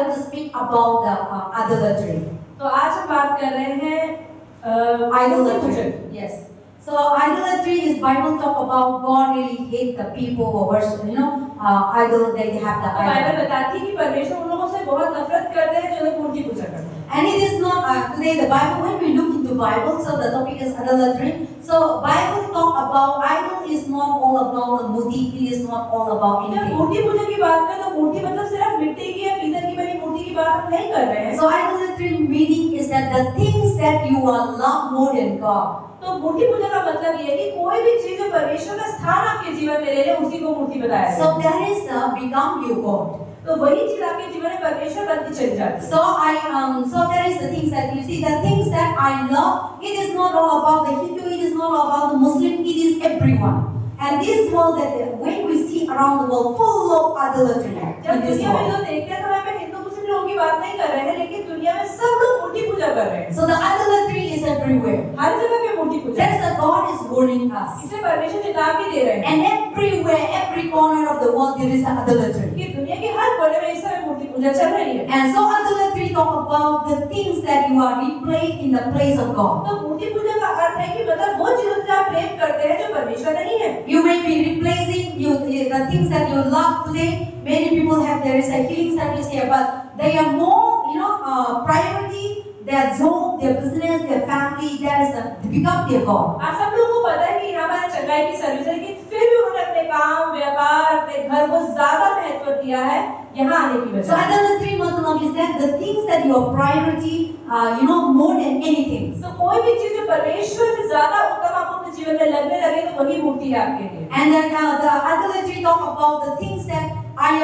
going to speak about the idolatry. तो आज हम बात कर रहे हैं Idolatry. Yes. So idolatry is Bible talk about God really hate the people who worship, idol. They have the Bible idol. बताती है कि परमेश्वर उन लोगों से बहुत नफरत करते हैं जो लोग मूर्ति पूजा करते हैं। And it is not today the Bible. When we look into Bible, so the topic is idolatry. So Bible talk about idol is not all about the Murthy. It is not all about जब anything. मूर्ति पूजा की बात करें तो मूर्ति मतलब सिर्फ मिट्टी की या पीतल की बनी मूर्ति की बात हम नहीं कर रहे हैं। So idolatry meaning is that the things that you are love more than God. तो मूर्ति पूजा का मतलब ये है कि कोई भी चीज जो परमेश्वर का स्थान आपके जीवन में ले ले उसी को मूर्ति बताया है। So that is become your God. तो वही चीज आपके जीवन में परमेश्वर बनती चली जाती है। So that is the things that you see. The things that I love, it is not all about the Hindu. It is not about the Muslim. It is everyone. And this world that when we see around the world full of idolatry जब in this दुनिया में world. जो देखते हैं तो वहाँ पे हिंदू मुस्लिम लोगों की बात नहीं कर रहे हैं, लेकिन दुनिया में सब लोग मूर्ति पूजा कर रहे हैं। So the idolatry is everywhere. हर जगह पे मूर्ति पूजा। That's the God is warning us. इसलिए परमेश्वर चेतावनी दे रहे हैं। And everywhere, every corner of the world, there is idolatry. कि दुनिया के हर कोने में इस समय मूर्ति पूजा चल रही है। And so idolatry talk about the things that you are replaying in the place of God. तो मूर्ति पूजा का अर्थ है कि मतलब वो चीजों से आप प्रेम करते हैं जो परमेश्वर नहीं है। You may be replacing the things that you love today. Many people have there is a healing service here, but they are more, priority their job, their business, their family. That is become their God. आप सब लोगों को पता है कि यहाँ पर चंगाई की सर्विस है, लेकिन फिर भी उन्होंने अपने काम, व्यापार, अपने घर को ज्यादा महत्व दिया है यहाँ आने की So वजह। idolatry मतलब is that the things that your priority, more than anything. तो कोई भी चीज जो परमेश्वर से ज्यादा उत्तम आप अपने जीवन में लगने लगे तो वही मूर्ति है आपके लिए। And then the idolatry talk about the things that I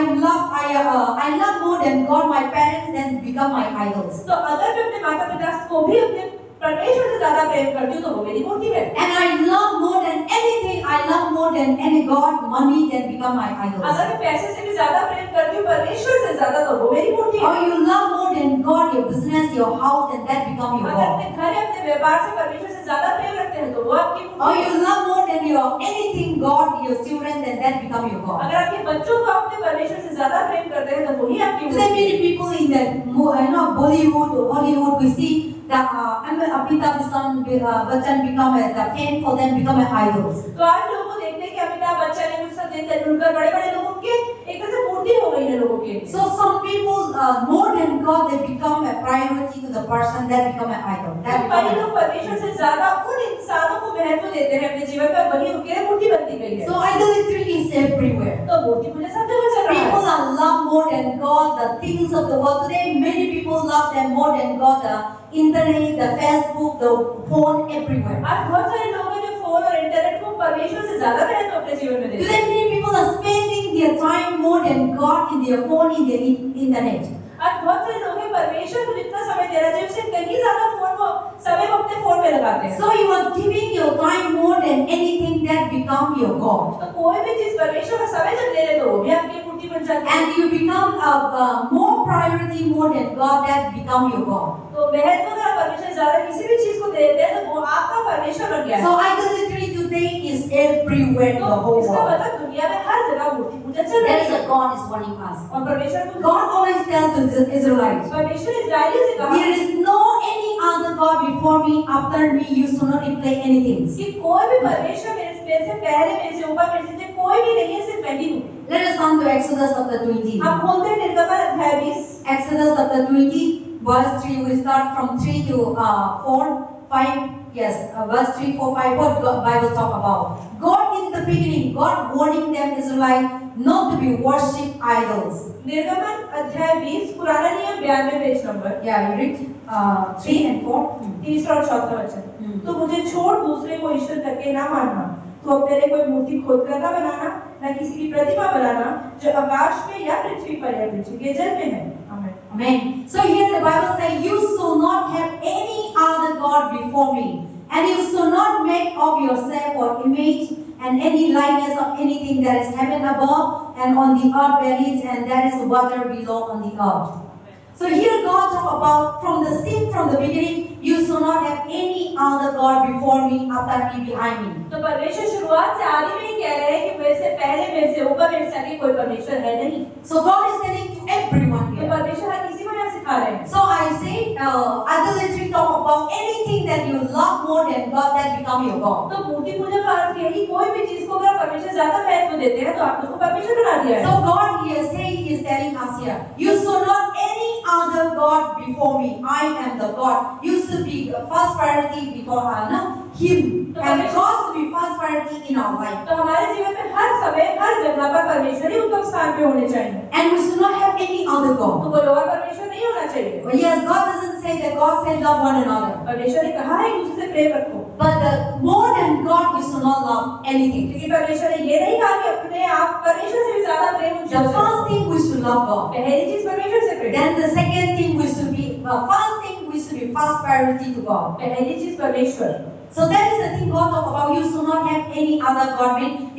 love more than God, my parents, then become my idols. तो अगर मैं अपने माता पिता को भी अपने परमेश्वर से ज्यादा प्रेम करती हूँ तो वो मेरी मूर्ति है। And I love more than anything, I love more than any God, money, then become my idols. अगर मैं पैसे से भी ज्यादा प्रेम करती हूँ परमेश्वर से ज्यादा तो वो मेरी मूर्ति है। Or you love more than God, your business, your house, and that become your अगर God. अपने घर या अपने व्यापार से परमेश्वर से ज्यादा प्रेम रखते हैं तो वो आपकी Or मूर्ति है। you love more than your anything God, your children, then that become your God. अगर आपके बच्चों को अपने परमेश्वर से ज्यादा प्रेम करते हैं तो वही आपकी Today मूर्ति many है। people in the Bollywood or Hollywood, we see that Amitabh Bachchan become the fame for them become idols. तो आज लोगों को देखते हैं कि अमिताभ बच्चन है, सचिन तेंदुलकर, बड़े-बड़े लोग उनके एक तरह से मूर्ति हो गई है लोगों के। So some people more than God, they become a priority to the person that become an idol. That कई become लोग परमेश्वर से ज्यादा उन इंसानों को महत्व देते हैं अपने जीवन में, वही उनके लिए मूर्ति बनती गई है। so idolatry is everywhere. तो मूर्ति पूजा सब जगह चल रहा है। People are love more than God, the things of the world. Today many people love them more than God, the internet, the Facebook, the phone, everywhere. आज बहुत सारे लोग हैं जो फोन और इंटरनेट को परमेश्वर से ज्यादा महत्व अपने जीवन में देते हैं। Today many people are spending their time more than God in their phone, in their internet. आज बहुत सारे लोग हैं परमेश्वर को जितना समय देना चाहिए उससे कहीं ज्यादा फोन को समय को अपने फोन में लगाते हैं। So you are giving your time more than anything that become your God. तो कोई भी चीज परमेश्वर का समय जब ले ले तो वो भी आपकी मूर्ति बन जाती है। And you become more priority more than God, that become your God. तो महत्व अगर आप परमेश्वर से ज्यादा किसी भी चीज को देते हैं तो वो आपका परमेश्वर बन गया है। So idolatry today is everywhere in the तो whole इसका world. मतलब दुनिया में हर जगह मूर्ति पूजा चल That रही is है। what God is warning us. और परमेश्वर को God always tells the Israelites, परमेश्वर इस्राएली से कहा there is no any other God before me, after me, you should not replay anything. कि कोई भी परमेश्वर मेरे से पहले मेरे से ऊपर मेरे से कोई भी नहीं है, सिर्फ मैं ही हूँ। Let us come to Exodus chapter 20. हम खोलते हैं निर्गमन अध्याय 20। Exodus chapter 20, verse 3. We start from 3 to 4, 5. Yes, verse 3, 4, 5. What God, Bible talk about? God in the beginning, God warning them Israelites not to be worship idols. निर्गमन अध्याय 20 पुराना नियम 92 page number. Yeah, you read 3 and 4. तीसरा और चौथा वचन। तो मुझे छोड़ दूसरे को ईश्वर करके ना मानना, तो अपने लिए कोई मूर्ति खोद कर ना बनाना, न किसी की प्रतिमा बनाना जो आकाश में या पृथ्वी पर या पृथ्वी के जल में है। आमीन। Amen. So here the Bible says, you shall not have any other God before me, and you shall not make of yourself or image and any likeness of anything that is heaven above and on the earth beneath, and that is water below on the earth. So here God talk about from the sin from the beginning, you shall not have any other God before me, after me, behind me. तो परमेश्वर शुरुआत से आदि में ही कह रहे हैं कि मेरे से पहले, मेरे से ऊपर, मेरे से आगे कोई परमेश्वर है नहीं। So God is telling to everyone तो here. परमेश्वर हर किसी idolatry talk about anything that you love more than God that become your God. तो मूर्ति पूजा का अर्थ है कि कोई भी चीज को अगर परमेश्वर ज्यादा महत्व देते हैं तो आप उसको परमेश्वर बना दिया है। So God here saying, is telling us here, you should not any other God before me. I am the God. You should be the first priority before Him, and God should be first priority in our life. तो हमारे जीवन में हर समय हर जगह पर परमेश्वर ही उत्तम स्थान पे होने चाहिए। And we should not have any other God. तो कोई और परमेश्वर नहीं होना चाहिए। Well, yes, God doesn't say that God said love one another. परमेश्वर ने कहा है एक दूसरे से प्रेम रखो। But more than God, we should not love anything. लेकिन परमेश्वर ने ये नहीं कहा कि अपने आप परमेश्वर से भी ज्यादा प्रेम The first thing we should love God. पहली चीज परमेश्वर से प्रेम। Then the second thing we should be first thing we should be first priority to God. पहली चीज परमेश्वर। So that is the thing God talk about. You should not have any other God.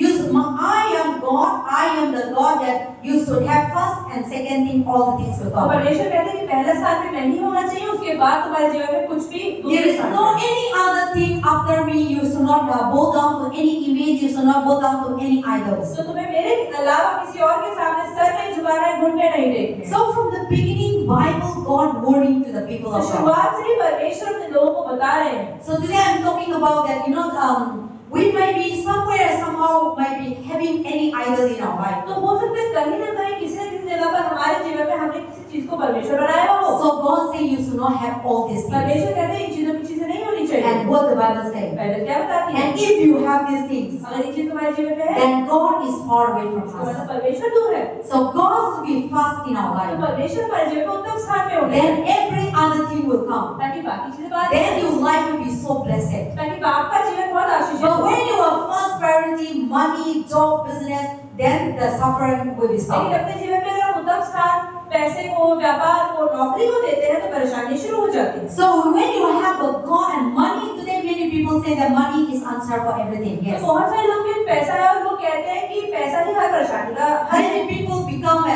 I am God. I am the God that you should have first, and second thing all the things with तो God. परमेश्वर कहते हैं कि पहला स्थान पे मैं ही होना चाहिए, उसके बाद तुम्हारे जीवन में कुछ भी There is no any other thing after me. You should not bow down to any image. You should not bow down to any idols. तो तुम्हें मेरे अलावा किसी और के सामने सर नहीं झुकाना है, घुटने नहीं टेकने। So from the beginning, Bible God warning to the people of God. शुरुआत से ही परमेश्वर अपने लोगों को बता रहे हैं। So today I'm talking about that. We may be somewhere somehow might be having any idol in our life. तो हो सकता है कहीं ना कहीं किसी न किसी जगह पर हमारे जीवन में हमने किसी चीज को परमेश्वर बनाया हो। So God say you should not have all these things. परमेश्वर कहते हैं इन चीजों की चीजें नहीं होनी चाहिए। And what the Bible say? Bible क्या बताती है? And if you have these things, अगर ये चीज तुम्हारे जीवन में है, then God is far away तो from us. मतलब परमेश्वर दूर है। So God should be first in our तो life. परमेश्वर हमारे जीवन में उत्तम स्थान पे होना है, Then every other thing will come. ताकि बाकी चीजें बाद Then your life will be so blessed. ताकि आपका जीवन बहुत आशीषित But हो। when you are first priority, money, job, business, then the suffering will be लेकिन stopped. अपने जीवन में अगर उत्तम स्थान पैसे को, व्यापार को, नौकरी को देते हैं तो परेशानी शुरू हो जाती है। So when you have a God and money, today many people say that money is answer for everything. तो Yes. बहुत सारे लोग भी पैसा है और वो कहते हैं कि पैसा ही हर परेशानी का हल है। Many people become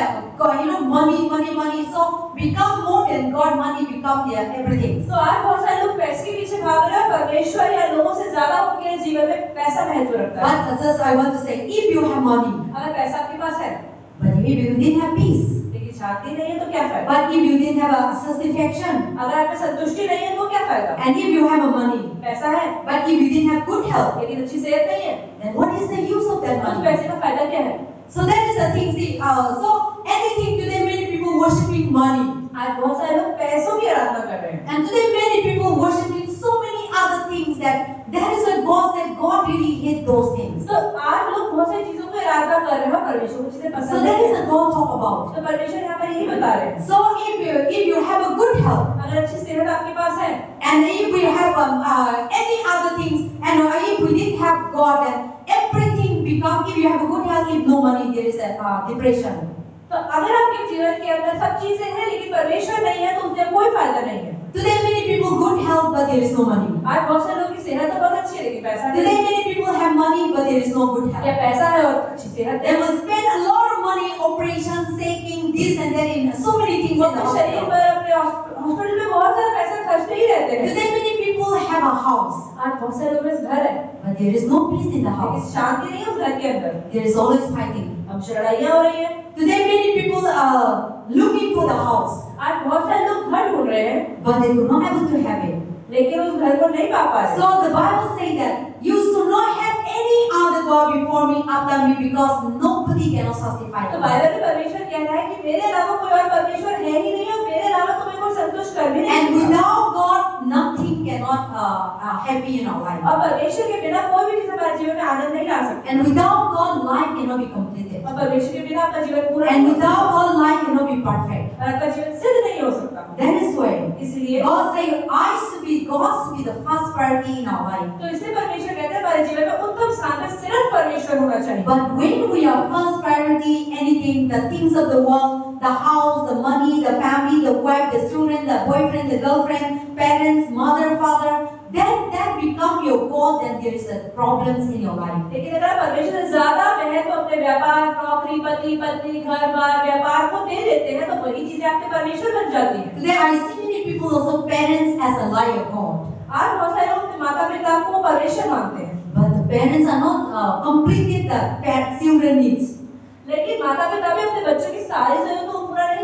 money. So become more than God. Money become their everything. तो आज बहुत सारे लोग पैसे के पीछे भाग रहे हैं, परमेश्वर या लोगों से ज्यादा उनके जीवन में पैसा महत्व रखता है। But just I want to say, if you have money, अगर पैसा आपके पास है, but if you didn't have peace, लेकिन शांति नहीं है तो क्या फायदा? but if you didn't have a satisfaction, अगर आप में संतुष्टि नहीं है तो क्या फायदा? and if you have a money, पैसा है, but if you didn't have good health, लेकिन अच्छी सेहत नहीं है, then what is the use of that तो उस money? पैसे का फायदा क्या है? So that is the thing. See, so anything today, many people worshiping money, आज बहुत सारे लोग पैसों की आराधना कर रहे हैं। and today many people worshiping so many other things that is what God said. God really hate those things. तो आज लोग बहुत सारी चीजों की आराधना कर रहे हैं, परमेश्वर को चीजें So पसंद that नहीं is है। what God talk about. तो परमेश्वर यहाँ पर यही बता रहे हैं। So if you have a good health, अगर अच्छी सेहत आपके पास है, and if we have any other things, and if we didn't have God, then everything become. If you have a good health, if no money, there is a depression. तो अगर आपके जीवन के अंदर सब चीजें हैं लेकिन परमेश्वर नहीं है तो उसमें कोई फायदा नहीं है। Today many people good health, but there is no money. आज बहुत सारे लोगों की सेहत तो बहुत अच्छी है लेकिन पैसा नहीं Today है। many people have money, but there is no good या health. पैसा है और अच्छी सेहत They है, will spend a lot of money, operations, taking this and that in so many things in वो the अपने शरीर hospital. पर अपने हॉस्पिटल में बहुत सारा पैसा खर्चते ही रहते हैं। Today many people have a house, आज बहुत सारे लोगों के घर है but there is no peace in the लेकिन house. शांति नहीं है उस घर के अंदर, There is always fighting. अब लड़ाइयाँ हो रही है। Today many people are looking for the house, आज बहुत सारे लोग घर ढूंढ रहे हैं but they could not able to have it. लेकिन उस घर को नहीं पा पा रहे। So the Bible says that you should not have any other God before me, after me, because nobody cannot satisfy to us. Bible में परमेश्वर कह रहा है कि मेरे अलावा कोई और परमेश्वर है ही नहीं और मेरे अलावा तुम्हें कोई संतुष्ट कर भी नहीं And सकता। without God, nothing cannot happy in our life. और परमेश्वर के बिना कोई भी चीज हमारे जीवन में आनंद नहीं ला सकता। And without God, life cannot be completed. और परमेश्वर के बिना आपका जीवन पूरा And नहीं हो without सकता। God, life cannot be perfect. और आपका जीवन सिद्ध नहीं हो सकता। That is why इसलिए God says, God should be the first priority in our life. तो इसलिए परमेश्वर कहते हैं हमारे जीवन में उत्तम स्थान पर सिर्फ परमेश्वर होना चाहिए। But when we are first priority, anything, the things of the world, the house, the money, the family, the wife, the children, the boyfriend, the girlfriend, parents, mother, father, then that become your God, then there is a problems in your life. लेकिन अगर आप परमेश्वर से ज्यादा महत्व अपने व्यापार, नौकरी, पति, पत्नी, घर-बार, व्यापार को दे देते हैं तो वही चीजें आपके परमेश्वर बन जाती हैं। Today I see many people also parents as a liar God. आज बहुत सारे लोग अपने माता-पिता को परमेश्वर मानते हैं। But the parents are not completed the children needs. लेकिन माता-पिता भी अपने बच्चों की सारी जरूरतों को पूरा नहीं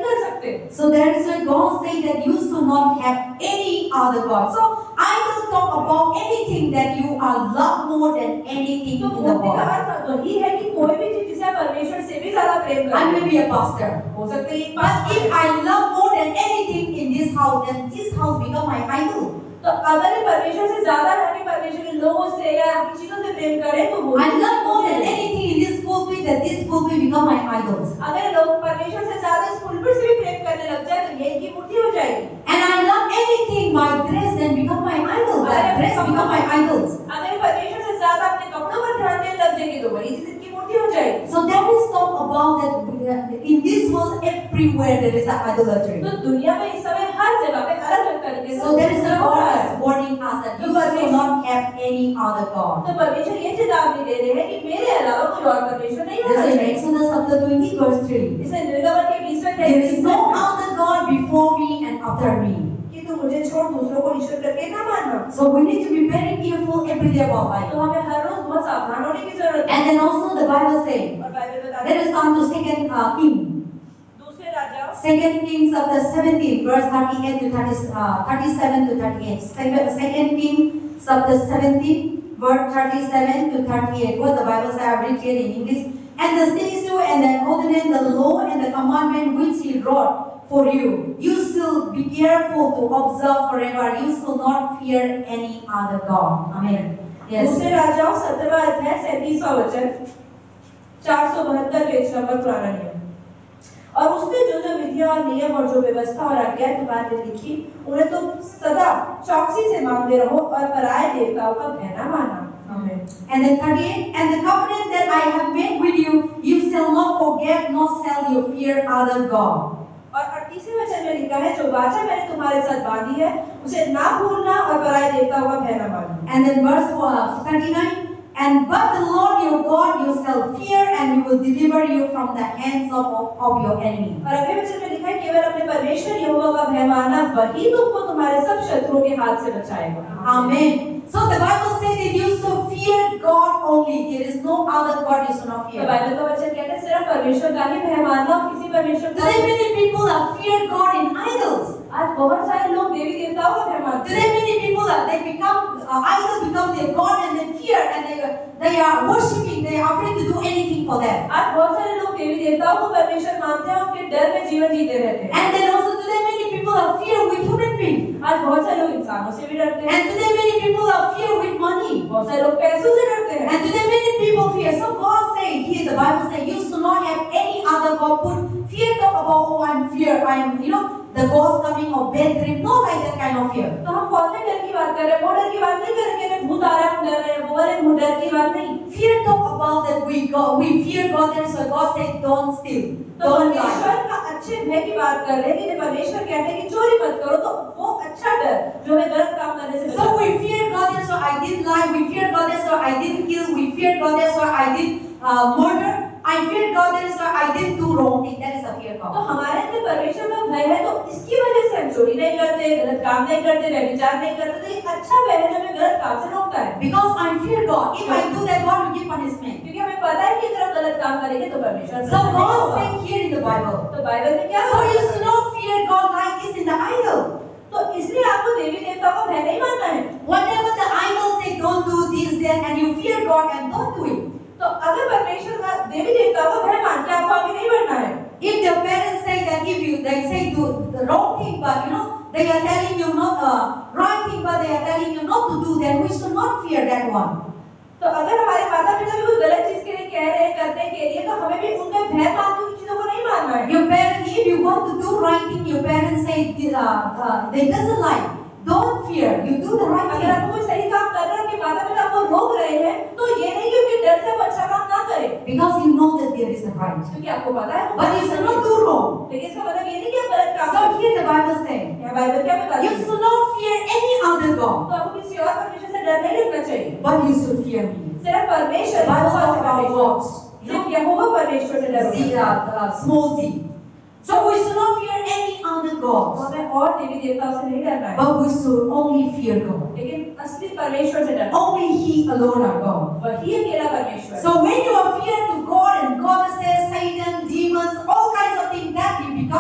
कर सकते। So there is why God say that you should not have any other God. So I will talk about anything that you are loved more than anything तो in the मूर्ति का world. अर्थ वही है कि कोई भी चीज जिसे आप परमेश्वर से भी ज्यादा प्रेम I may करते be a pastor, हो सकता है एक but बात if I love more than anything in this house, then this house become my idol. तो अगर ये परमेश्वर से ज्यादा रहने परमेश्वर के लोगों से या आपकी चीजों से प्रेम करें तो वो I love more than anything in this pulpit, that this pulpit become my idols. अगर लोग परमेश्वर से ज्यादा इस पुलपिट से भी प्रेम करने लग जाए तो ये इनकी मूर्ति हो जाएगी। And I love anything my dress, then become my idol. That dress become my idols. अगर ये परमेश्वर से ज्यादा अपने कपड़ों पर ध्यान देने लग जाएंगे तो वही चीज इनकी मूर्ति हो जाएगी। So there is talk about that in this world everywhere there is an idolatry. तो दुनिया में इस समय हर जगह पे अलग-अलग तरीके से So there is a हो रहा God है। is warning us that you will not have any other God. तो परमेश्वर ये चेतावनी दे रहे हैं कि मेरे अलावा कोई और परमेश्वर नहीं होना That's in चाहिए। Exodus chapter 20 verse 3. इसमें निर्गमन के 20वें There is no में other God before me and after me. कि तू मुझे छोड़ दूसरों को ईश्वर करके ना मानना। So we need to be very careful every day about life. तो हमें हर रोज बहुत सावधान होने की जरूरत है। And then also the Bible says, और बाइबल बताता let है us come to second King. दूसरे राजाओं 2 Kings chapter 17 verse 38 to 37 to 38. Second King chapter 17 verse 37 to 38. What the Bible says, I read here in English. And the statute and the ordinance, the law and the commandment which he wrote for you, you shall be careful to observe forever. You shall not fear any other God. Amen. Yes. दूसरे राजाओं 17वां अध्याय 37वां वचन 472 page number पुराना नियम। और उसने जो जो विधियां और नियम और जो व्यवस्था और आज्ञा तुम्हारे लिए लिखी उन्हें तुम सदा चौकसी से मानते रहो और पराये देवताओं का भय न मानना। आमीन। And then 38, and the covenant that I have made with you, you shall not forget, nor shall you fear other God. और 38वें वचन में लिखा है जो वाचा मैंने तुम्हारे साथ बांधी है उसे ना भूलना और पराये देवताओं का भय न मानना। And then verse 39, and but the Lord your God you shall fear, and he will deliver you from the hands of your enemy. और अगले वचन में लिखा है केवल अपने परमेश्वर यहोवा का भय मानना वही तुमको तुम्हारे सब शत्रुओं के हाथ से बचाएगा। Amen. So the Bible says that you should fear God only. There is no other God you should not तो fear. बाइबल का वचन कहता है सिर्फ परमेश्वर का ही भय मानना और किसी परमेश्वर का Today many people are fear God in idols. आज बहुत सारे लोग देवी देवताओं का भय मानते Today हैं। many people are they become idols become their God and they fear and they are worshiping. They are afraid to do anything for them. आज बहुत सारे लोग देवी देवताओं को परमेश्वर मानते हैं उनके डर में जीवन जीते रहते हैं। And then also today many people are fear with human beings. आज बहुत सारे लोग इंसानों से भी डरते हैं। And today many people are fear with money. बहुत सारे लोग पैसों से डरते हैं। And today many people fear. So God say here the Bible says you should not have any other God. Put fear talk about oh I'm fear. I am the ghost coming or bad dream. No like that kind of fear. तो हम कौन से डर की बात कर रहे हैं? वो डर की बात नहीं कर रहे कि हमें भूत आ रहा है हम डर रहे हैं। वो वाले डर की बात नहीं। Fear talk about that we fear God and so God said don't steal. तो Don't lie. परमेश्वर का अच्छे भय की बात कर रहे हैं कि जब परमेश्वर कहते हैं कि चोरी मत करो तो वो अच्छा डर जो हमें गलत काम करने से So we fear God and so I didn't lie. We fear God and so I didn't kill. We fear God and so I didn't murder. I fear God and so I didn't do wrong thing. That is a fear तो God. हमारे अंदर परमेश्वर का भय है तो इसकी वजह से हम चोरी नहीं करते, गलत काम नहीं करते, व्यभिचार नहीं करते। तो ये अच्छा भय है जो हमें गलत काम से रोकता है। Because I fear God. If I do that, God will give punishment. क्योंकि हमें पता है कि अगर हम गलत काम करेंगे तो परमेश्वर So प्रसन्न नहीं God होगा। said here in the Bible. तो बाइबल में क्या So you है? should not fear God like this in the idol. तो इसलिए आपको देवी देवताओं का भय नहीं मानना है। Whatever the idol say, don't do this, then, and you fear God and don't do it. तो अगर परमेश्वर का देवी देवताओं का भय मान के आपको आगे नहीं बढ़ना है। If the parents say that if you they say do the wrong thing, but they are telling you not right thing, but they are telling you not to do, then we should not fear that one. तो अगर हमारे माता पिता भी कोई गलत चीज के लिए कह रहे हैं करने के लिए तो हमें भी उनका भय मान के उन चीजों को नहीं मानना है। Your parents, if you want to do right thing, your parents say they doesn't like. Don't fear. You do the right अगर thing. आपको कोई सही काम कर रहा है आपके माता पिता आपको रोक रहे हैं तो ये नहीं कि उनके डर से आप अच्छा काम ना करें Because you know that there is a right. क्योंकि आपको पता है But you should not do wrong. लेकिन इसका मतलब ये नहीं कि आप गलत काम So करें। here the Bible says, यहाँ बाइबल क्या बताती you है? should not fear any other God, तो आपको किसी और परमेश्वर से डर नहीं रखना चाहिए। but you should fear me. सिर्फ परमेश्वर Bible यहोवा talk से about परमेश्वर। gods. सिर्फ यहोवा परमेश्वर से डरो। Small g. So we should not fear any other gods, हमें और देवी देवताओं से नहीं डरना है but we should only fear God. लेकिन असली परमेश्वर से डरना Only He alone are God. वही अकेला परमेश्वर। So when you are fear to God and goddesses, Satan, demons, all kinds of things that you become,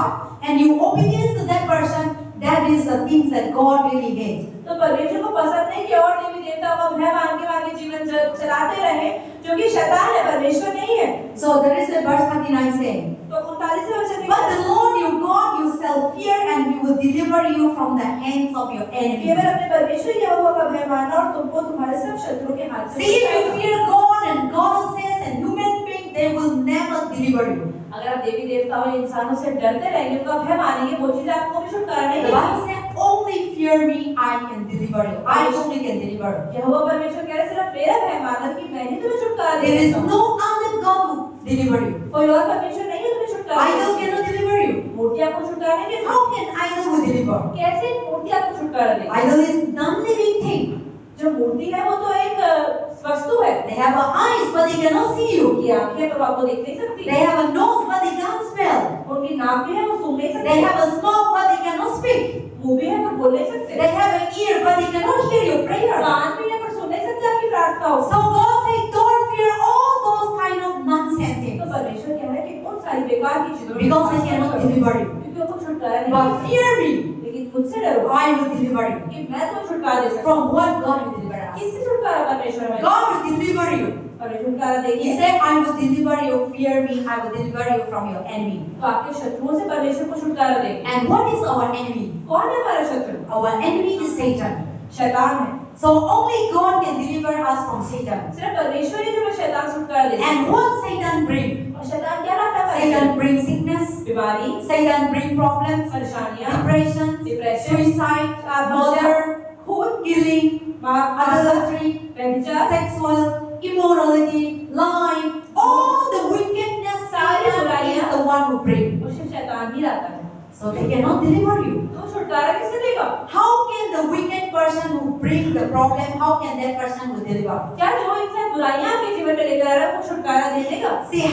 and you obedience to that person, that is the things that God really hates. तो परमेश्वर को पसंद नहीं कि और देवी देवता को भय मान के जीवन चलाते रहे, जो कि शैतान है, परमेश्वर नहीं है। So there is a verse 39 saying, तो 39वें वचन में, but the Lord your God you shall fear, and he will deliver you from the hands of your enemy. केवल अपने परमेश्वर यहोवा का भय मानना और तुमको तुम्हारे सब शत्रुओं के हाथ से See, if you fear God and goddesses and human beings, they will never deliver you. अगर आप देवी देवताओं या इंसानों से डरते रहेंगे, उनका भय मानेंगे, वो चीजें आपको भी छुटकारा नहीं The देगी। Bible says, only fear me, I can deliver you. I only can deliver you. यहोवा परमेश्वर कह रहे सिर्फ मेरा भय मानना कि मैं ही तुम्हें छुटकारा दे There is सकता हूँ। no other God to deliver you. कोई और परमेश्वर नहीं है तुम्हें छुटकारा दे Idol सकता। cannot deliver you. मूर्ति आपको छुटकारा नहीं दे सकती। How can idol will deliver? कैसे मूर्ति आपको छुटकारा देगी? Idol is non-living thing. जो मूर्ति है वो तो एक वस्तु है। They have eyes, but they cannot see you. उनकी आंखें हैं, पर वो आपको देख नहीं सकती। They have a nose, but they can't smell. उनकी नाक भी है, वो सूंघ नहीं They सकती। have a mouth, but they cannot speak. मुंह भी है, पर बोल नहीं सकते। They have an ear, but they cannot hear your prayer. कान भी है, पर सुन नहीं सकते आपकी प्रार्थना को। So God says, don't fear all those kind of nonsense तो things, परमेश्वर कह रहे हैं कि उन सारी बेकार की चीजों में because they cannot deliver you. क्योंकि वो छुटकारा नहीं But दे fear me, सकते। लेकिन मुझसे डरो I will deliver you. कि मैं तुम्हें छुटकारा दे सकता हूँ। From what God will deliver us? किससे छुटकारा परमेश्वर हमें? God will deliver you. परमेश्वर छुटकारा He देगी। said, I will deliver you. Fear me, I will deliver you from your enemy. तो आपके शत्रुओं से परमेश्वर को छुटकारा देगी। And what is our enemy? कौन है हमारा शत्रु? Our enemy is Satan. शैतान है। So only God can deliver us from Satan. सिर्फ परमेश्वर ही जो शैतान से छुटकारा दे सकता And what Satan bring? है। और शैतान क्या लाता है? Satan bring sickness. बीमारी, Satan bring problems, परेशानियां, depression, Depression, suicide, आत्महत्या, murder, खून, killing, आदत, adultery, व्यभिचार, sexual immorality, lying, all the wickedness. सारी Satan बुराइयां is the one who bring. वो सिर्फ शैतान ही लाता है। So they cannot deliver you. तो छुटकारा किससे देगा? How can the wicked person who bring the problem, how can that person will deliver? क्या जो इंसान बुराइयां आपके जीवन में लेकर आ रहा है वो छुटकारा दे देगा? See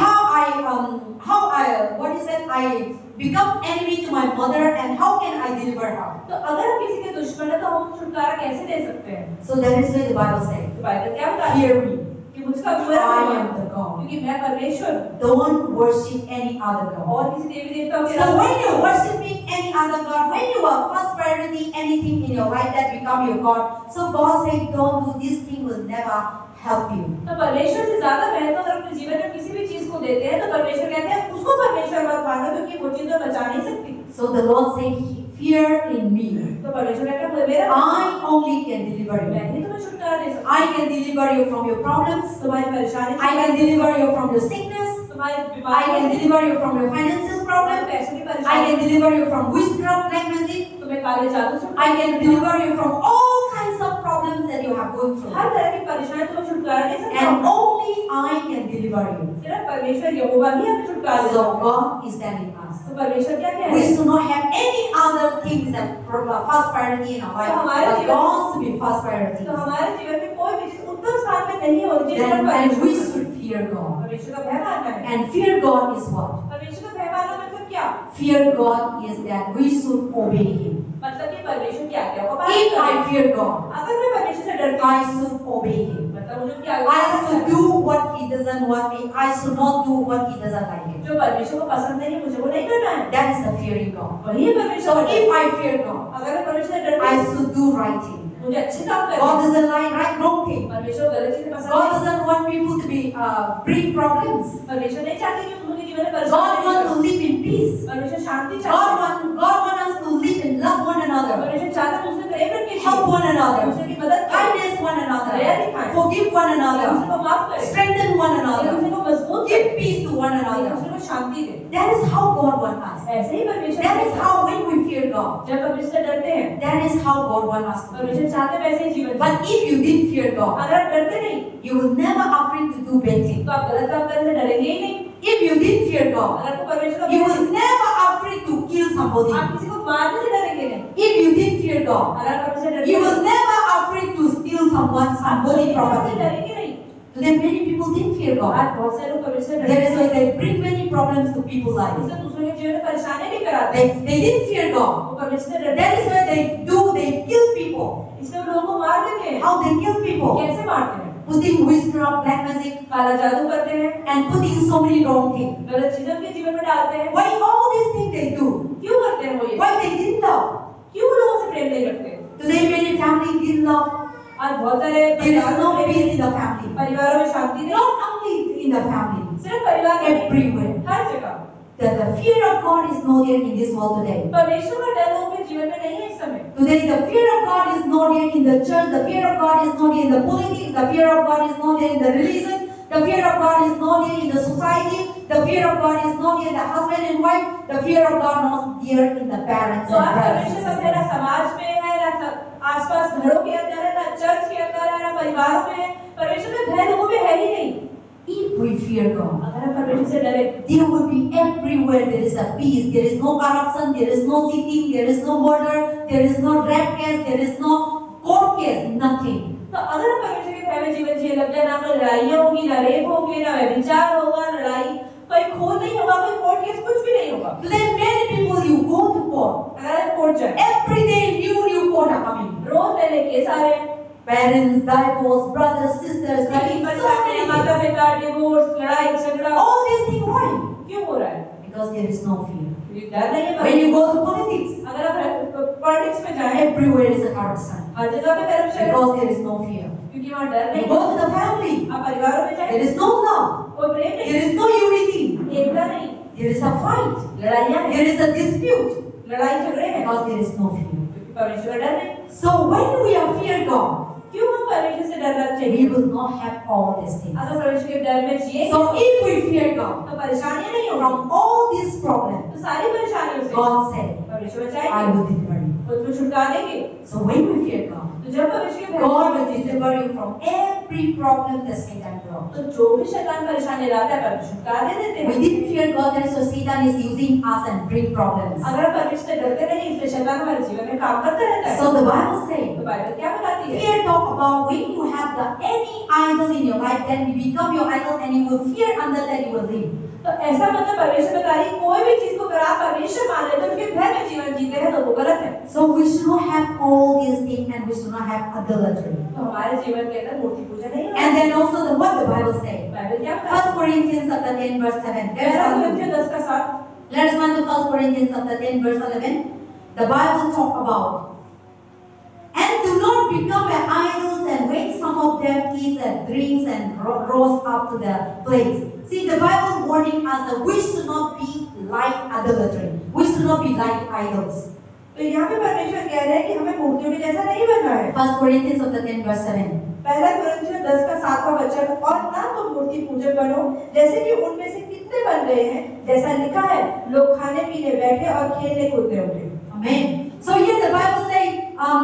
how I what is that? I become enemy to my mother, and how can I deliver her? तो अगर हम किसी के दुश्मन है तो हम छुटकारा कैसे दे सकते हैं? So that is why the Bible says, तो बाइबल क्या बताती है? fear me. कि मुझका बुरा I है, am the God. क्योंकि मैं परमेश्वर हूँ। Don't worship any other God. और किसी देवी देवताओं के So अलावा when you're worshiping any other God, when you are first priority, anything in your life that become your God, so God said, don't do this thing will never help you. तो परमेश्वर से ज्यादा महत्व अगर अपने जीवन में किसी भी चीज को देते हैं तो परमेश्वर कहते हैं उसको परमेश्वर मत मानो क्योंकि वो चीज तो बचा नहीं सकती। So the Lord said, fear in me. तो परमेश्वर कहता है मेरा I only can deliver मैं you. ही तुम्हें छुटकारा दे सकता I can deliver you from your problems. तुम्हारी परेशानी I can deliver you from your sickness. तुम्हारी I बीमारी can deliver you from your financial तुम्हारे problem. पैसों की I परेशानी can deliver you from witchcraft, black magic. तुम्हें काले जादू से I can deliver you from all kinds of problems that you have gone through. हर तरह की परेशानी तुम्हें छुटकारा दे सकता And है only I can deliver you. सिर्फ परमेश्वर यहोवा ही हमें छुटकारा दे So सकता है। God is telling us, तो परमेश्वर क्या कह we रहे हैं? should not have any other things that first priority in our life, but God should be first priority. तो हमारे जीवन में कोई भी चीज उत्तम स्थान पे नहीं होनी चाहिए Then, सिर्फ and we परमेश्वर should fear God. परमेश्वर का भय मानना है। And fear God is what? परमेश्वर का भय मानना मतलब क्या? Fear God is that we should obey Him. मतलब कि परमेश्वर की आज्ञा को पालन If I करें। fear God, अगर मैं परमेश्वर से डरती हूँ, I should obey Him. मतलब मुझे क्या आज्ञा I पालन should करनी है। do what He doesn't want me. I should not do what He doesn't like it. जो परमेश्वर को पसंद नहीं है मुझे वो नहीं करना है। That is the fearing God. वही है परमेश्वर So का डर। if I fear God, अगर मैं परमेश्वर से डरती I हूँ, should do right thing. मुझे अच्छे काम करने God हैं। doesn't like right wrong thing. परमेश्वर गलत चीजें पसंद God नहीं। doesn't want people to be bring problems. परमेश्वर नहीं चाहते कि उनके जीवन में God परेशानी wants to हो। live in peace. परमेश्वर शांति God चाहते हैं। want us to live and love one another, परमेश्वर चाहता है दूसरे प्रेम रखें, help one another, दूसरे की मदद करें, kindness one another, दया दिखाएं, forgive one एक दूसरे another, को माफ करें, strengthen one एक दूसरे another, को मजबूत give करें, peace to one एक another. दूसरे को शांति दें। That is how God wants us. ऐसे ही परमेश्वर That is करता है। how when we fear God, जब परमेश्वर से डरते हैं, that is how God wants us to परमेश्वर live. चाहते हैं वैसे ही जीवन जिएं। But if you didn't fear God, अगर आप डरते नहीं, you will never afraid to do bad things. तो आप गलत काम करने से डरेंगे ही नहीं। If you didn't fear God, अगर आपको परमेश्वर का you भय will never afraid to kill somebody. आप किसी को मारने से डरेंगे नहीं। If you didn't fear God, अगर आप परमेश्वर से डरते you हैं, will never afraid to steal somebody property. डरेंगे नहीं। Today many people didn't fear God. आज बहुत सारे लोग परमेश्वर से That डरते is why they bring many problems to people's lives. इससे दूसरों के जीवन में परेशानी भी कराते हैं। They didn't fear God. वो परमेश्वर से डरते That हैं, is why they kill people. इसलिए वो लोगों को मार देते हैं। How they kill people? कैसे मारते हैं? putting witchcraft, black magic, काला जादू करते हैं, and putting so many wrong things. गलत चीजों के जीवन में डालते हैं। Why all these things they do? क्यों करते हैं वो ये? Why they didn't love? क्यों लोगों से प्रेम नहीं करते? Today many family didn't love. आज बहुत सारे There is no peace in the family. परिवारों में शांति नहीं, Not only in the family, सिर्फ परिवार में नहीं, everywhere. हर जगह। The fear of God is not there in this world today. परमेश्वर का डर लोगों के जीवन में नहीं है इस समय। Today the fear of God is not there in the church. The fear of God is not there in the politics. The fear of God is not there in the religion. The fear of God is not there in the society. The fear of God is not there in the husband and wife. The fear of God not there in the parents तो and आज brothers and परमेश्वर का sisters. ना समाज में है, ना आसपास घरों के अंदर है, ना चर्च के अंदर है, ना परिवारों में है। परमेश्वर का भय लोगों में है ही नहीं। If we fear God, अगर हम परमेश्वर से डरे, there will be everywhere there is a peace. There is no corruption. There is no cheating. There is no murder. There is no rape case. There is no court case. Nothing. तो अगर हम परमेश्वर के भय में जीवन जिए लग जाए, ना कोई लड़ाइयाँ होगी, ना रेप होंगे, ना व्यभिचार होगा, लड़ाई, कोई खून नहीं होगा, कोई कोर्ट केस, कुछ भी नहीं होगा। Today many people you go to court. अगर हम कोर्ट जाए, Every day new court are coming. रोज नए नए केस आ रहे हैं, Parents, divorce, brothers, sisters, पति so पत्नी, many माता things. पिता, डिवोर्स, लड़ाई झगड़ा, All these things why? क्यों हो रहा है? Because there is no fear. क्योंकि डर नहीं है। When you go to politics, अगर आप पॉलिटिक्स में जाएं, everywhere is a corruption. हर जगह पे करप्शन है, Because there is no fear. क्योंकि वहाँ डर You नहीं go है। to the family, आप परिवारों में there जाएं, is no love. कोई प्रेम नहीं, There is no unity. एकता नहीं, There is a fight. लड़ाइयाँ हैं, There is a dispute. लड़ाई झगड़े हैं, Because there is no fear. क्योंकि परमेश्वर का डर नहीं। So when we are fear God, क्यों हम परमेश्वर से डरना we चाहिए? will not have all these things. अगर परमेश्वर के डर में जिए, So if we fear God, तो परेशानियाँ नहीं होंगी। from all these problems, तो सारी परेशानियों से God said, परमेश्वर I बचाएंगे, will deliver you. वो तुम्हें छुटका देंगे। So when we fear God, तो जब परमेश्वर के God will भय में deliver you from every problem that Satan brought. तो जो भी शैतान परेशानी लाता है, परमेश्वर छुटका दे देते We हैं। didn't fear God, that is so Satan is using us and bring problems. अगर हम परमेश्वर से डरते नहीं, इसलिए शैतान हमारे जीवन में काम करता रहता है। So the Bible says, तो बाइबल क्या बताती है? fear talk about when you have any idol in your life, then you become your idol and you will fear under that you will live. तो ऐसा मतलब परमेश्वर बता रही, कोई भी चीज को अगर आप परमेश्वर मान लेते हो, उसके भय में जीवन जीते हैं, तो वो गलत है। So we should not have all these things and we should not have idolatry. तो हमारे जीवन के अंदर मूर्ति पूजा नहीं है। And then also what the Bible says. Bible क्या बताती 1 Corinthians chapter 10 verse 7. Let है? us run to 10:7 Let us run to 1 Corinthians chapter 10 verse 11. The Bible talk about, and do not become idols and when some of them eats and drinks and rose up to the place. See, the Bible warning us that we should not be like idolatry. We should not be like idols. तो यहाँ पे परमेश्वर कह रहे हैं कि हमें मूर्तियों के जैसा नहीं बनना है। 1 Corinthians chapter 10 verse 7. पहला कुरिन्थियों 10:7 वचन, और ना तो मूर्ति पूजक बनो, जैसे कि उनमें से कितने बन गए हैं, जैसा लिखा है, लोग खाने पीने बैठे और खेलने कूदने उठे। Amen. So here the Bible says,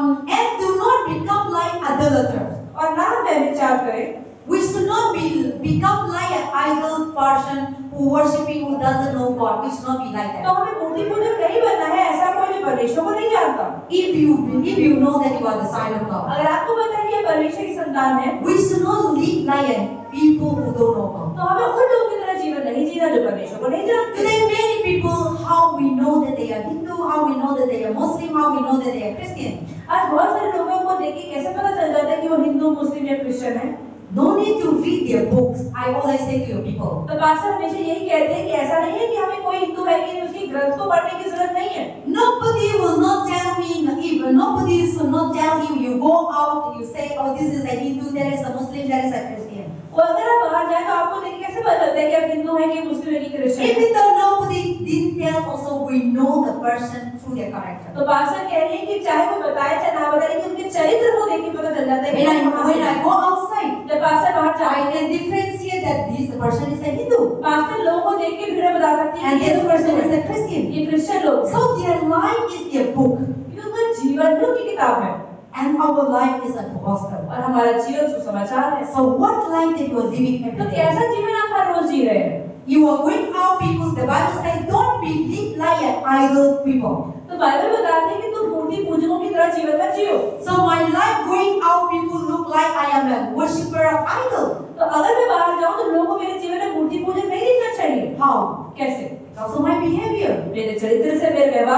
and do not become like idolaters. और ना हम व्यभिचार करें। We should not become like an idol person who worshiping who doesn't know God. We should not be like तो that. हमें मूर्ति पूजक नहीं बनना है, ऐसा कोई जो परमेश्वर को नहीं जानता। If you know that you are the son of God, अगर आपको पता है कि ये परमेश्वर की संतान है, we should not live like people who don't know God. तो हमें उन लोगों की तरह जीवन नहीं जीना जो परमेश्वर को नहीं जानते। Today many people, how we know that they are Hindu, how we know that they are Muslim, how we know that they are Christian. आज बहुत सारे लोगों को देख के कैसे पता चल जाता है कि वो हिंदू, मुस्लिम या क्रिश्चियन है? No need to read their books. I always say to your people. तो पास्टर हमेशा यही कहते हैं कि ऐसा नहीं है कि हमें कोई हिंदू है कि उसकी ग्रंथ को पढ़ने की जरूरत नहीं है। Nobody will not tell me, even nobody will not tell you, you go out, you say, oh, this is a Hindu, there is a Muslim, there is a Christian. वो अगर आप बाहर जाए तो आपको देख के कैसे पता चलता है कि आप हिंदू हैं कि मुस्लिम हैं कि क्रिश्चियन हैं? Even though nobody didn't tell, also we know the person through their character. तो पास्टर कह रही है कि चाहे वो बताए चाहे ना बताए, लेकिन उनके चरित्र को देख के पता चल जाता है कि When I go outside, जब पास्टर बाहर जाए, I can differentiate that this person is a Hindu pastor लोगों को देख के भीड़ बता सकती है and कि ये this person is a Christian. ये क्रिश्चियन लोग हैं। So their life is their book क्योंकि उनका जीवन की किताब है and our life is a gospel. और हमारा जीवन सुसमाचार है। So what life that you are living तो every day? कैसा जीवन आप हर रोज जी रहे हैं? You are going out, people. The Bible says, don't be live like an idol people. तो बाइबल बताती है कि तुम मूर्ति पूजकों की तरह जीवन मत जियो। So my life going out, people look like I am a worshipper of idol. तो अगर मैं बाहर जाऊं तो लोगों को मेरे जीवन में मूर्ति पूजक नहीं दिखना चाहिए। How? कैसे? Because of my behavior. मेरे चरित्र से, मेरे व्यवहार से।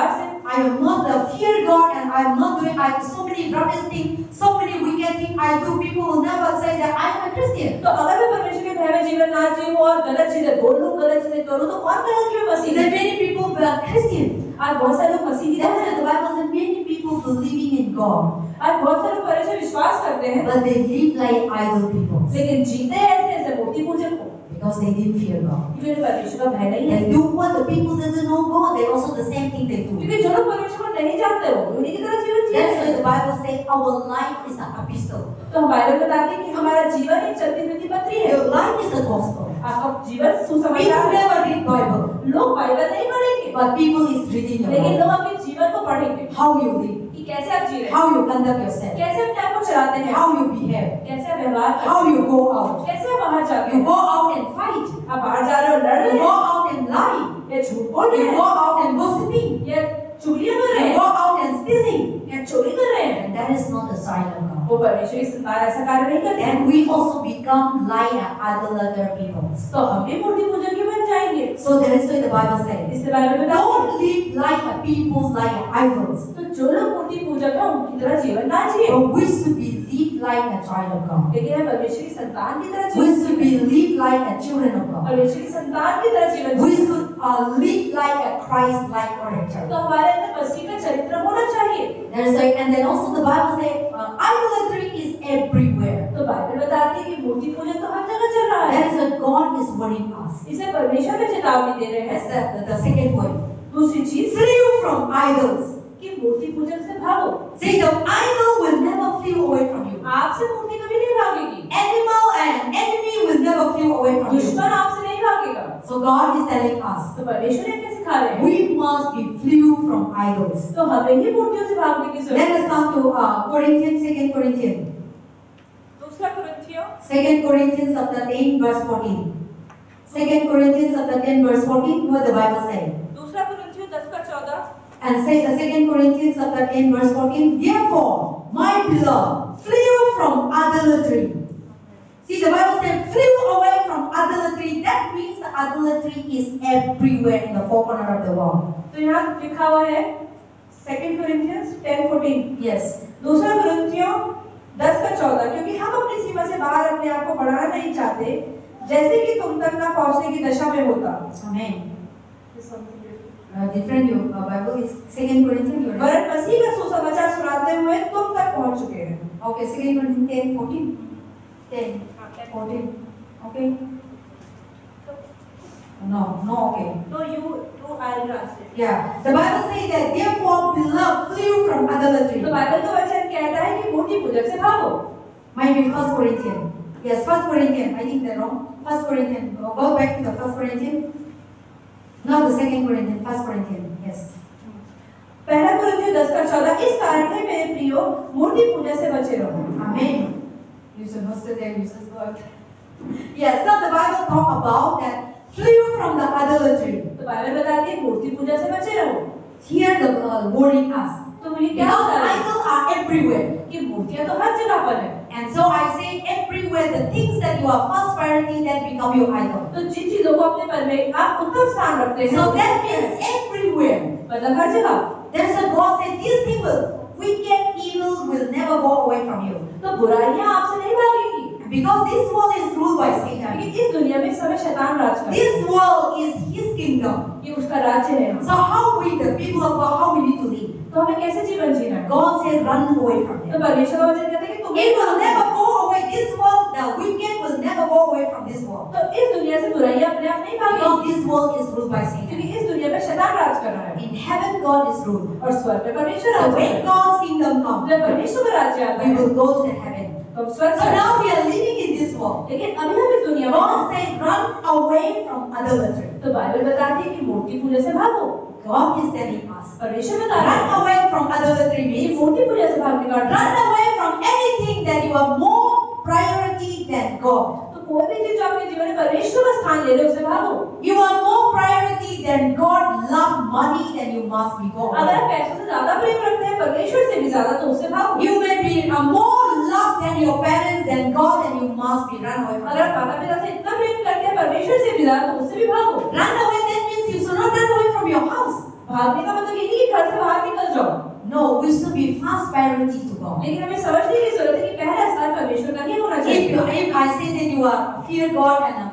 I am not the fear God and I am not doing so many rubbish things, so many wicked things I do, people will never say that I am a Christian. तो अगर मैं परमेश्वर के भय में जीवन ना जीऊं और गलत चीजें बोलूं, गलत चीजें करूं, तो कौन कहेगा कि मैं मसीह There हूं? are many people who are Christian. आज बहुत सारे लोग मसीह की That's तरह why the Bible says many people believing in God, आज बहुत सारे लोग परमेश्वर में विश्वास करते हैं, but they live like idol people लेकिन जीते ऐसे ऐसे मूर्ति पूजक को, because they didn't fear God. क्योंकि उन्हें परमेश्वर का भय नहीं है। They do what the people doesn't know God. They also the same thing they do. क्योंकि जो लोग परमेश्वर को नहीं जानते हो, उन्हीं की तरह जीवन जीते That's why हैं। the Bible says our life is an epistle. तो बाइबल बताती है कि हमारा जीवन एक चलती फिरती पत्री है। Your life is a gospel. आपका जीवन People सुसमाचार है। never read Bible, लोग बाइबल नहीं पढ़ेंगे, but people is reading the लेकिन Bible. लोग अपने जीवन को पढ़ेंगे How you live, कि कैसे आप जी रहे हैं, how you conduct yourself, कैसे अपने आप को चलाते हैं, how you behave, कैसे आप व्यवहार करते how हैं, you go out. कैसे आप बाहर जाते You हैं, go out and fight. आप बाहर जा रहे हो लड़ रहे You go हैं out and lie. या झूठ बोल रहे You हैं go out and gossiping. या चुगलियां कर रहे You हैं go out and stealing. या चोरी कर रहे हैं, And that is not the sign of God. वो परमेश्वर की संतान ऐसा कार्य नहीं करते हैं। And we also become like idolater people. तो हम भी मूर्ति पूजक ही बन जाएंगे। So that is why the Bible says, इसलिए बाइबल में बताती don't live like a people like idols. है, तो जो लोग मूर्ति पूजक हैं उनकी तरह जीवन ना जिए, But we should be live like a child of God. लेकिन हम परमेश्वर की संतान की तरह We जीवन should be live like a children of God. परमेश्वर की संतान की तरह जीवन We जिए। should live like a Christ-like character. तो हमारे अंदर मसीह का चरित्र होना चाहिए। There is like, and then also the Bible says idolatry is everywhere. तो बाइबल बताती है कि मूर्ति पूजन तो हर जगह चल रहा है। That is why God is warning us. इसे परमेश्वर में चेतावनी दे रहे That's हैं। the second point. दूसरी चीज Flee from idols. कि मूर्ति पूजन से भागो। See, the idol will never flee away from you. आपसे मूर्ति कभी नहीं भागेगी, Animal and enemy will never flee away from you. दुश्मन आपसे नहीं भागेगा। So God is telling us, तो परमेश्वर ने क्या सिखा रहे हैं? we must be flee from idols. तो हमें ही मूर्तियों से भागने की जरूरत Let है। us come to Corinthians, 2 Corinthians. दूसरा कुरिन्थियों 2 Corinthians chapter 10 verse 14. 2 Corinthians chapter 10 verse 14, what the Bible says. दूसरा कुरिन्थियों 10:14 And say 2 Corinthians chapter 10 verse 14, therefore, my beloved, flee from idolatry. See, the Bible says, flee away from idolatry. That means the idolatry is everywhere in the four corners of the world. तो यहाँ लिखा हुआ है 2 कुरिन्थियंस 10:14। Yes. दूसरा कुरिन्थियों 10:14, क्योंकि हम अपनी सीमा से बाहर अपने आप को बढ़ाना नहीं चाहते, जैसे कि तुम तक ना पहुंचने की दशा में होता। Amen. Different your Bible is 2 Corinthians. Your वरन मसीह का सुसमाचार सुनाते हुए तुम तक पहुंच चुके हैं। Okay, 2 Corinthians 10, 14. 10, 14. Okay. No, okay. No, I'll translate. Yeah. The Bible says that therefore, beloved, flee from idolatry. तो बाइबल का वचन कहता है कि मूर्ति पूजक से भागो। Might be 1 Corinthians. Yes, 1 Corinthians. I think they're wrong. 1 Corinthians. Go back to the 1 Corinthians. Not the 2 Corinthians. 1 Corinthians. Yes. पहला कुरिन्थियों 10:14, इस कारण है मेरे प्रियो, मूर्ति पूजा से बचे रहो। Amen. You should not say that. You should go. Yes. So the Bible talk about that. Flee from the idolatry. तो बाइबल बताती है मूर्ति पूजा से बचे रहो। Here the warning us. तो मुझे क्या Because बता रहे हैं? idols are everywhere. कि मूर्तियां तो हर जगह पर है। And so I say everywhere the things that you are first priority that become your idol. तो जिन चीजों को अपने पर में आप उत्तम स्थान रखते हैं, So that means everywhere. मतलब हर जगह। There's a God said these people, wicked evil will never go away from you. तो बुराइयां आपसे नहीं भागेंगी, Because this world is ruled by Satan. क्योंकि इस दुनिया में इस समय शैतान राज करता है। This world is his kingdom. ये उसका राज्य है। So how we the people of God, how we need to live? तो हमें कैसे जीवन जीना है? God said run away from तो them. परमेश्वर का वचन कहता है कि It will never go away. This world, the wicked will never go away from this world. तो इस दुनिया से बुराइयां अपने आप नहीं भागेंगी, Because this world is ruled by Satan. क्योंकि इस दुनिया में शैतान राज कर रहा है In heaven, God is ruled. और स्वर्ग में परमेश्वर So राज कर when रहा है। God's kingdom comes, जब परमेश्वर का राज्य आता we है will go to the heaven. तो हम स्वर्ग So में। now we are living in this world. लेकिन अभी हम इस दुनिया में God said, run away from idolatry. तो बाइबल बताती है कि मूर्ति पूजा से भागो। God is telling us, परमेश्वर बता रहा है run away from idolatry ये means मूर्ति पूजा से भागने का अर्थ है। run away from anything that you are more priority than God. तो कोई भी चीज जो आपके जीवन में परमेश्वर का स्थान ले रहे उससे भागो। You are more priority than God. Love money, then you must be God. अगर आप पैसों से ज्यादा प्रेम रखते हैं परमेश्वर से भी ज्यादा, तो उससे भागो। You may be more loved than your parents than God, and you must be run away from अगर आप God. माता पिता से इतना प्रेम करते हैं परमेश्वर से भी ज्यादा, तो उससे भी भागो। Run away, that means you should not run away from your house. भागने का मतलब ये नहीं कि घर से बाहर निकल जाओ, No, we should be first priority to God. लेकिन हमें समझने की जरूरत है कि पहला स्थान परमेश्वर का ही होना चाहिए। If I say that you are fear God and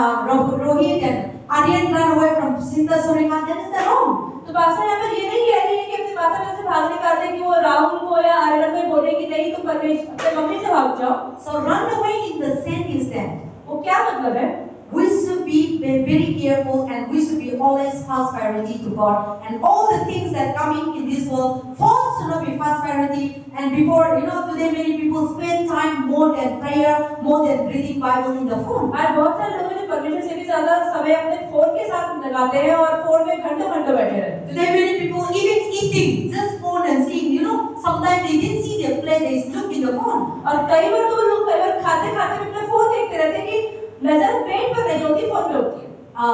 Rohit and Aryan run away from Sister Surika, that is the wrong. तो पास्टर यहाँ पर ये नहीं कह रही है कि अपने माता पिता से भागने का अर्थ है कि वो राहुल को या आर्यन को बोले कि नहीं तुम परमेश्वर अपने मम्मी से भाग जाओ। So run away in the sense is that वो क्या मतलब है? we should be very careful and we should be always first priority to God, and all the things that coming in this world first should not be first priority. And before, today many people spend time more than prayer, more than reading Bible in the phone. आज बहुत सारे लोग जो परमेश्वर से भी ज्यादा समय अपने फोन के साथ लगाते हैं और फोन में घंटों बैठे रहते हैं। Today many people even eating just phone and seeing, sometimes they didn't see their plate, they look in the phone. और कई बार तो लोग कई बार खाते खाते अपना फोन देखते रहते हैं कि नजर पेट पर नहीं होती, फोन पे होती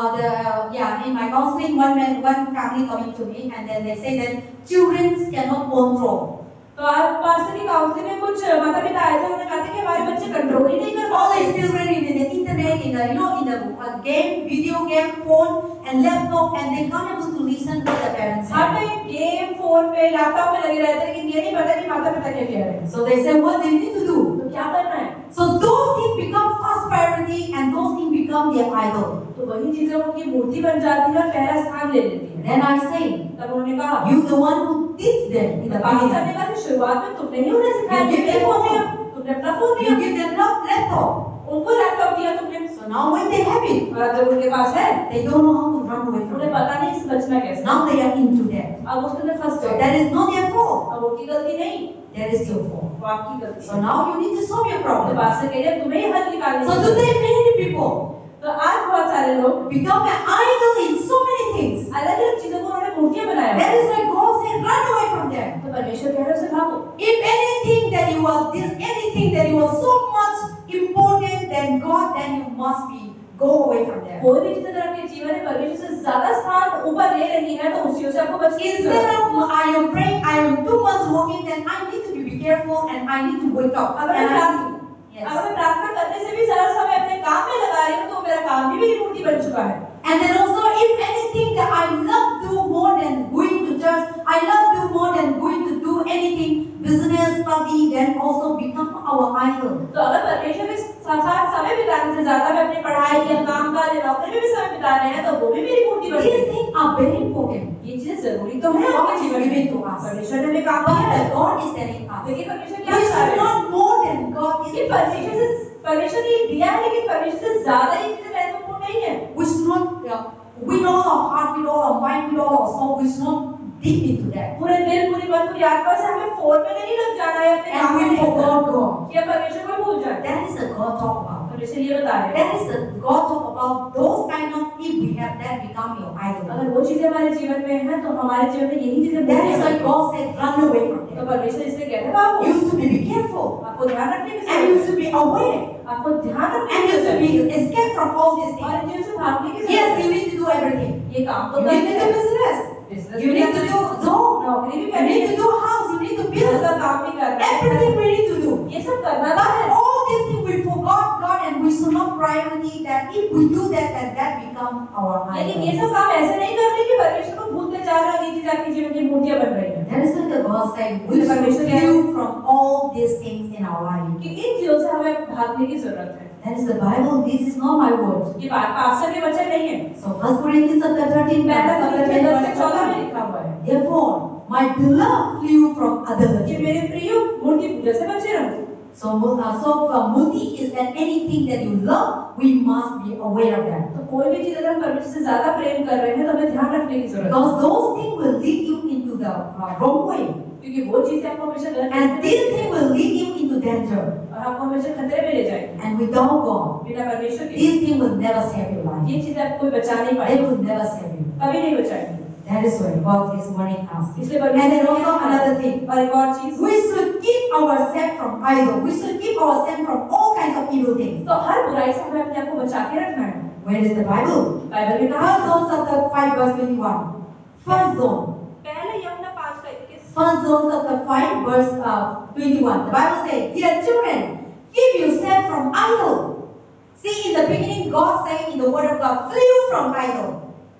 है। In my counseling, one family coming to me, and then they say that children cannot control. तो आज पास्टर की काउंसलिंग में कुछ माता पिता आए थे, उन्होंने कहा था कि हमारे बच्चे कंट्रोल ही नहीं कर All पाते। these children in the internet, in the game, video game, phone and laptop, and they can't able to listen to the parents. हर टाइम गेम, फोन पे, लैपटॉप पे लगे रहते हैं, लेकिन ये नहीं पता कि माता पिता क्या कह रहे हैं। So they say what they need to do. तो क्या करना है? So those things become first priority, and those things become their idol. तो वही चीजें उनकी मूर्ति बन जाती है और पहला स्थान ले लेती है। Then I say, तब उन्होंने कहा, you the one who teach them in the pastor beginning. ने कहा कि शुरुआत में तुमने ही उन्हें सिखाया, You give तुमने them फोन दिया, phone. तुमने अपना फोन दिया, You give them laptop. उनको लैपटॉप दिया तुमने। So now when they have it, और जब उनके पास है, they don't know how to run away from उन्हें it. पता नहीं इससे बचना कैसे। Now they are into that. अब उसमें फंस So गए। that is not their fault. अब उनकी गलती नहीं, That is your fault. वो आपकी गलती So है। now you need to solve your तो problem. पास्टर कह रहे हैं, तुम्हें ही हल निकालने So की today जरूरत है। many people तो आज बहुत सारे लोग become an idol in so many things. अलग-अलग चीजों को उन्होंने मूर्तियां बनाया। That is why God said, run away from them. तो परमेश्वर कह रहे हैं, उससे भागो। If anything that you are so much important than God, then you must go away from them. कोई भी चीज अगर आपके जीवन में परमेश्वर से ज्यादा स्थान ऊपर ले रही है, तो उसी से आपको बचने की Instead जरूरत है। of I am praying, I am too much working, then I need to be careful and I need to wake up. अगर And मैं I प्रार्थना Yes. अगर मैं प्रार्थना करने से भी ज्यादा समय अपने काम में लगा रही हूँ, तो मेरा काम भी मेरी मूर्ति बन चुका है। And then also, if anything that I love do more than going to church, I love do more than going to do anything, business, study, then also become our idol. तो अगर परमेश्वर के साथ समय बिताने से ज्यादा मैं अपनी पढ़ाई या काम काज या नौकरी में भी समय बिता रहे हैं, तो वो भी मेरी मूर्ति बन These गई। things are very important. ये चीजें जरूरी तो है God आपके is जीवन giving में। to us. परमेश्वर ने हमें काम दिया है, But God is telling us, लेकिन परमेश्वर we क्या चाह should रहे हैं? not more than God is कि परमेश्वर ने दिया है, लेकिन परमेश्वर से ज्यादा ये चीजें महत्वपूर्ण नहीं है। We should not, with all our heart, with all our mind, with all our soul, we should not deep into that. पूरे दिल, पूरी मन, पूरी आत्मा से हमें फोन में नहीं लग जाना है अपने काम And में we नहीं लगना है। forgot God. या परमेश्वर को भूल जाए। That is the God talk about. परमेश्वर ये बता रहे हैं, That is the God talk about those kind of if we have that become your idol. अगर वो चीजें हमारे जीवन में हैं, तो हमारे जीवन में यही चीजें That is बनती why हैं। God said run away from तो them. परमेश्वर इसलिए कहते हैं, बाबू You should be careful आपको ध्यान रखने की and you जरूरत should be aware है। आपको ध्यान रखने and की you should जरूरत है। be escape from all these और things. इन चीजों से भागने की Yes, जरूरत you है। need to do everything. ये काम तो You need करते to do हैं, business. business You भी need to करते do हैं, job. नौकरी भी You करनी need है, to do house. You need to घर build. का काम भी करना है। Everything we need to do. ये सब करना But है। all these things we forgot God and we should not priority that if we do that, then that become our लेकिन ये idol. सब काम ऐसे नहीं करने कि परमेश्वर को भूलते जा रहे हैं, ये चीज आपके जीवन की मूर्तियां बन रही हैं। That is why the God said we should flee from all these things in our life. कि इन चीजों से हमें भागने की जरूरत है। That is the Bible. This is not my word. ये बात पास्टर के वचन नहीं है। So 1 Corinthians chapter 13 पहला chapter कोरिन्थियों 10 10 से verse 14 में 14. लिखा हुआ है Therefore, my beloved flew from कि idolatry. मेरे प्रिय मूर्ति पूजा से बचे रहो। So Murti is that anything that you love, we must be aware of that. तो कोई भी चीज अगर हम परमेश्वर से ज्यादा प्रेम कर रहे हैं, तो हमें ध्यान रखने की जरूरत है, Because those things will lead you into the wrong way. क्योंकि वो चीजें आपको हमेशा गलत And this thing will lead you into danger. और आपको हमेशा खतरे में ले जाएगी। And without God, बिना परमेश्वर के this thing will never save your life. ये चीजें आपको बचा नहीं They पाएगी, will never save you. कभी नहीं बचाएगी। That is why God is warning us. इसलिए And then परमेश्वर also another thing. और एक और चीज, We should keep ourselves from idol. We should keep ourselves from all kinds of evil things. तो हर बुराई से हमें अपने आप को बचा के रखना है। Where is the Bible? Bible में कहा First John chapter 5 verse 21. First John. पहले Yamuna 5:21 First John chapter 5 verse 21. The Bible says, "Dear children, keep yourself from idol." See, in the beginning, God said in the Word of God, "Flee from idol." तो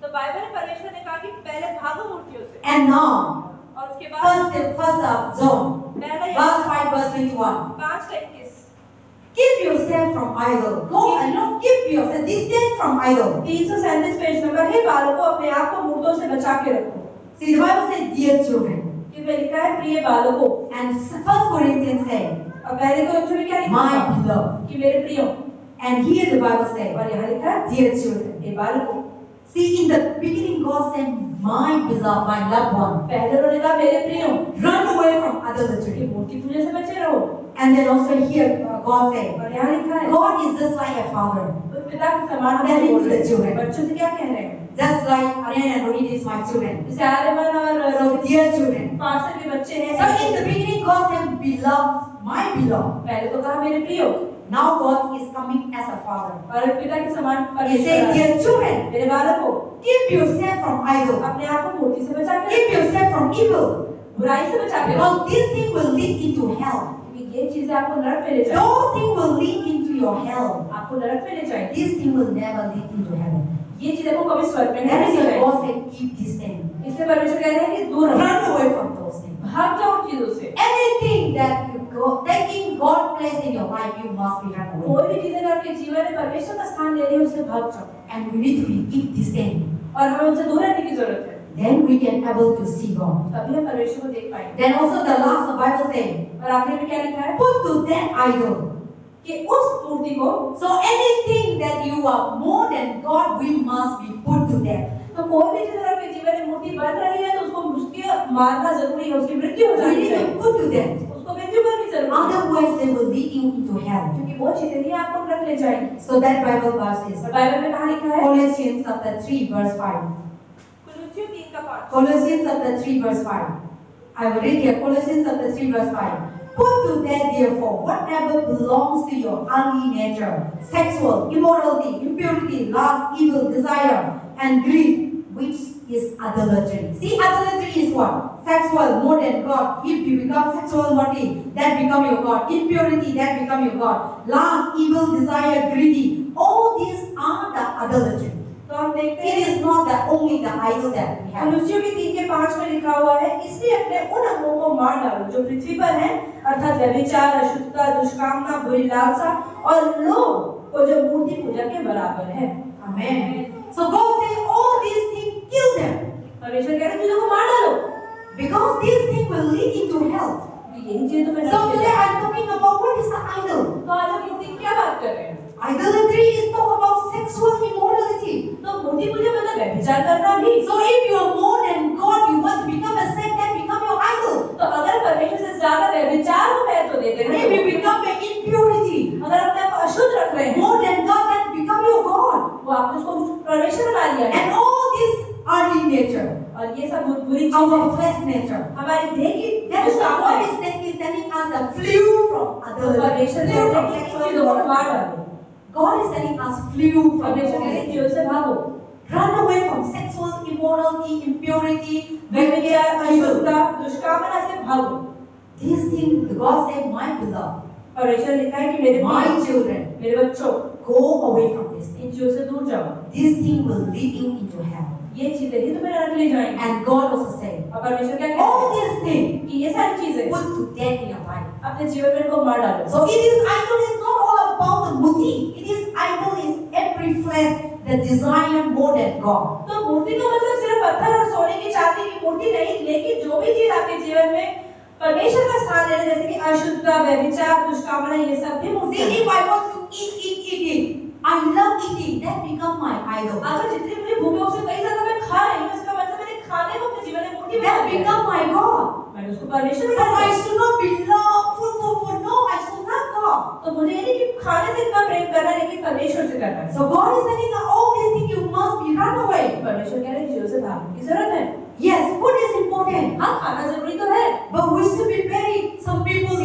तो Bible में परमेश्वर ने कहा कि पहले भागो मूर्तियों से, And now, और उसके बाद first John, पहला verse 5, verse 21. 5:21 Keep yourself from idol. Go and not keep yourself distant from idol. 337 page number है, बालकों अपने आप को मूर्तों से बचा के रखो। See, the Bible says, dear children. इसमें लिखा है प्रिय बालकों, And 1 Corinthians says, और पहले कोरिन्थियों में क्या लिखा my है beloved. कि मेरे प्रियो, And here the Bible says, और यहाँ लिखा है dear children. ये बालकों। See, in the beginning, God said, my beloved, my loved one. पहले उन्होंने कहा मेरे प्रियो, Run away from कि idolatry. मूर्ति पूजा से बचे रहो, And then also here, God said, और यहाँ लिखा है God is just like a father. तो पिता के समान Telling बोल to रहे the हैं। children. बच्चों से क्या कह रहे हैं? Just like Aryan and Rohit is my children. जैसे आर्यमन और So, dear children. पास्टर के बच्चे हैं। So, in the beginning, God said, beloved, my beloved. पहले तो कहा मेरे प्रियो, Now, God is coming as a father. और पिता के समान He परमेश्वर said, है। dear children, मेरे बालकों, keep yourself from idol. अपने आप को मूर्ति से बचा के Keep yourself from evil. बुराई से बचा के रखो, Because this thing will lead into hell. क्योंकि ये चीजें आपको नरक में ले जाएंगी। Those things will lead into your hell. आपको नरक में ले जाएंगी। This thing will never lead into heaven. ये चीजें को कभी स्वर्ग में That नहीं is ले why जाएंगी। God said, keep this thing. इसलिए परमेश्वर कह रहे हैं कि दूर रहो, Run away from those things. भाग जाओ उन चीजों से। Anything that you go, taking God place in your life, you must be run away. कोई भी चीजें अगर आपके जीवन में परमेश्वर का स्थान ले रही है, उससे भाग जाओ। And we need to be keep this thing. और हमें उनसे दूर रहने की जरूरत है, Then we can able to see God. तभी हम परमेश्वर को देख पाएंगे। Then also the last the Bible says, और आखिर में क्या लिखा है put to death idol. कि उस मूर्ति को, So anything that you are more than God, we must be put to death. तो कोई भी चीज अगर आपके जीवन में मूर्ति बन रही है तो उसको उसके मारना जरूरी है, उसकी मृत्यु हो We जानी need चाहिए, to put to death. उसको मृत्यु करनी जरूरी है, Otherwise, they will lead you into hell. क्योंकि वो चीजें ही आपको नरक ले जाएंगी। So that Bible verse is और बाइबल में कहाँ लिखा है? Colossians chapter 3 verse 5. कुलुस्सियों 3 का 5। Colossians chapter 3 verse 5. I will read here. Colossians chapter 3 verse 5. Put to death therefore whatever belongs to your earthly nature, sexual, immorality, impurity, lust, evil, desire, and greed, which is idolatry. See, idolatry is what? Sexual, more than God. If you become sexual morality, that become your God. Impurity, that become your God. Lust, evil, desire, greedy. All these are the idolatry. तो हम देखते It हैं is not the only the idol that we have. कुलुस्सियों के 3 के 5 में लिखा हुआ है, इसलिए अपने उन अंगों को मार डालो जो पृथ्वी पर हैं, अर्थात व्यभिचार, अशुद्धता, दुष्कामना, बुरी लालसा और लोभ को जो मूर्ति पूजा के बराबर है। Amen. So God says all these things kill them परमेश्वर कह रहे हैं चीजों को मार डालो, because these things will lead into hell. यही चीज तो मैं So today I'm talking about what is the idol. तो आज हम मूर्ति की क्या बात कर रहे हैं? Idolatry is talk about sexual immorality. तो मूर्ति पूजा मतलब व्यभिचार करना भी। So if you are more than God, you want to become a saint, then become your idol. तो अगर परमेश्वर से ज्यादा व्यभिचार को महत्व देते हैं, If you become an impurity, अगर अपने आप को अशुद्ध रख रहे हैं, more than God, then become your God. वो आपने उसको परमेश्वर बना लिया है। And all this earthly nature, और ये सब बुरी our चीजें flesh nature. हमारी देह की That is why दुष्कामना God है। is telling us the flew from तो परमेश्वर idolatry, ने flew from इन sexual चीजों को मार immorality. डालो। God is telling us flew from परमेश्वर कह रहे हैं चीजों से भागो, run away from sexual immorality, impurity, व्यभिचार, evil. अशुद्धता, दुष्कामना से भागो। These things God said, my beloved, परमेश्वर लिखा है कि मेरे my children, मेरे बच्चों, go away from this thing. इन चीजों से दूर जाओ। This thing will lead you into hell. ये चीजें ही तुम्हें नरक ले जाएंगी। And God also said, और परमेश्वर क्या कहता all है these things कि ये सारी चीजें put to death in your life. अपने जीवन में इनको मार डालो। So it is idol is not all about the Murthy. It is idol is every flesh that desire more than God. तो मूर्ति का मतलब सिर्फ पत्थर और सोने की चांदी की मूर्ति नहीं, लेकिन जो भी चीज आपके जीवन में परमेश्वर का स्थान ले रहे, जैसे कि अशुद्धता, व्यभिचार, दुष्कामना, ये सब भी मूर्ति See, है। if I want to eat, I love eating. That become my idol. अगर जितनी मुझे भूख है उससे कई ज्यादा मैं खा रही हूँ, इसका मतलब मैंने खाने को अपने जीवन में मूर्ति बना That लिया है। become my God. मैंने उसको परमेश्वर So बना I लिया। should not be love food. No, I should not God. तो मुझे ये नहीं कि खाने से इतना प्रेम करना है, लेकिन परमेश्वर से करना है। So God is telling us all these things you must be run away. परमेश्वर कह रहे हैं चीजों से भागने की जरूरत है। Yes, food is important. हाँ, खाना जरूरी तो है, But we should be very, some people,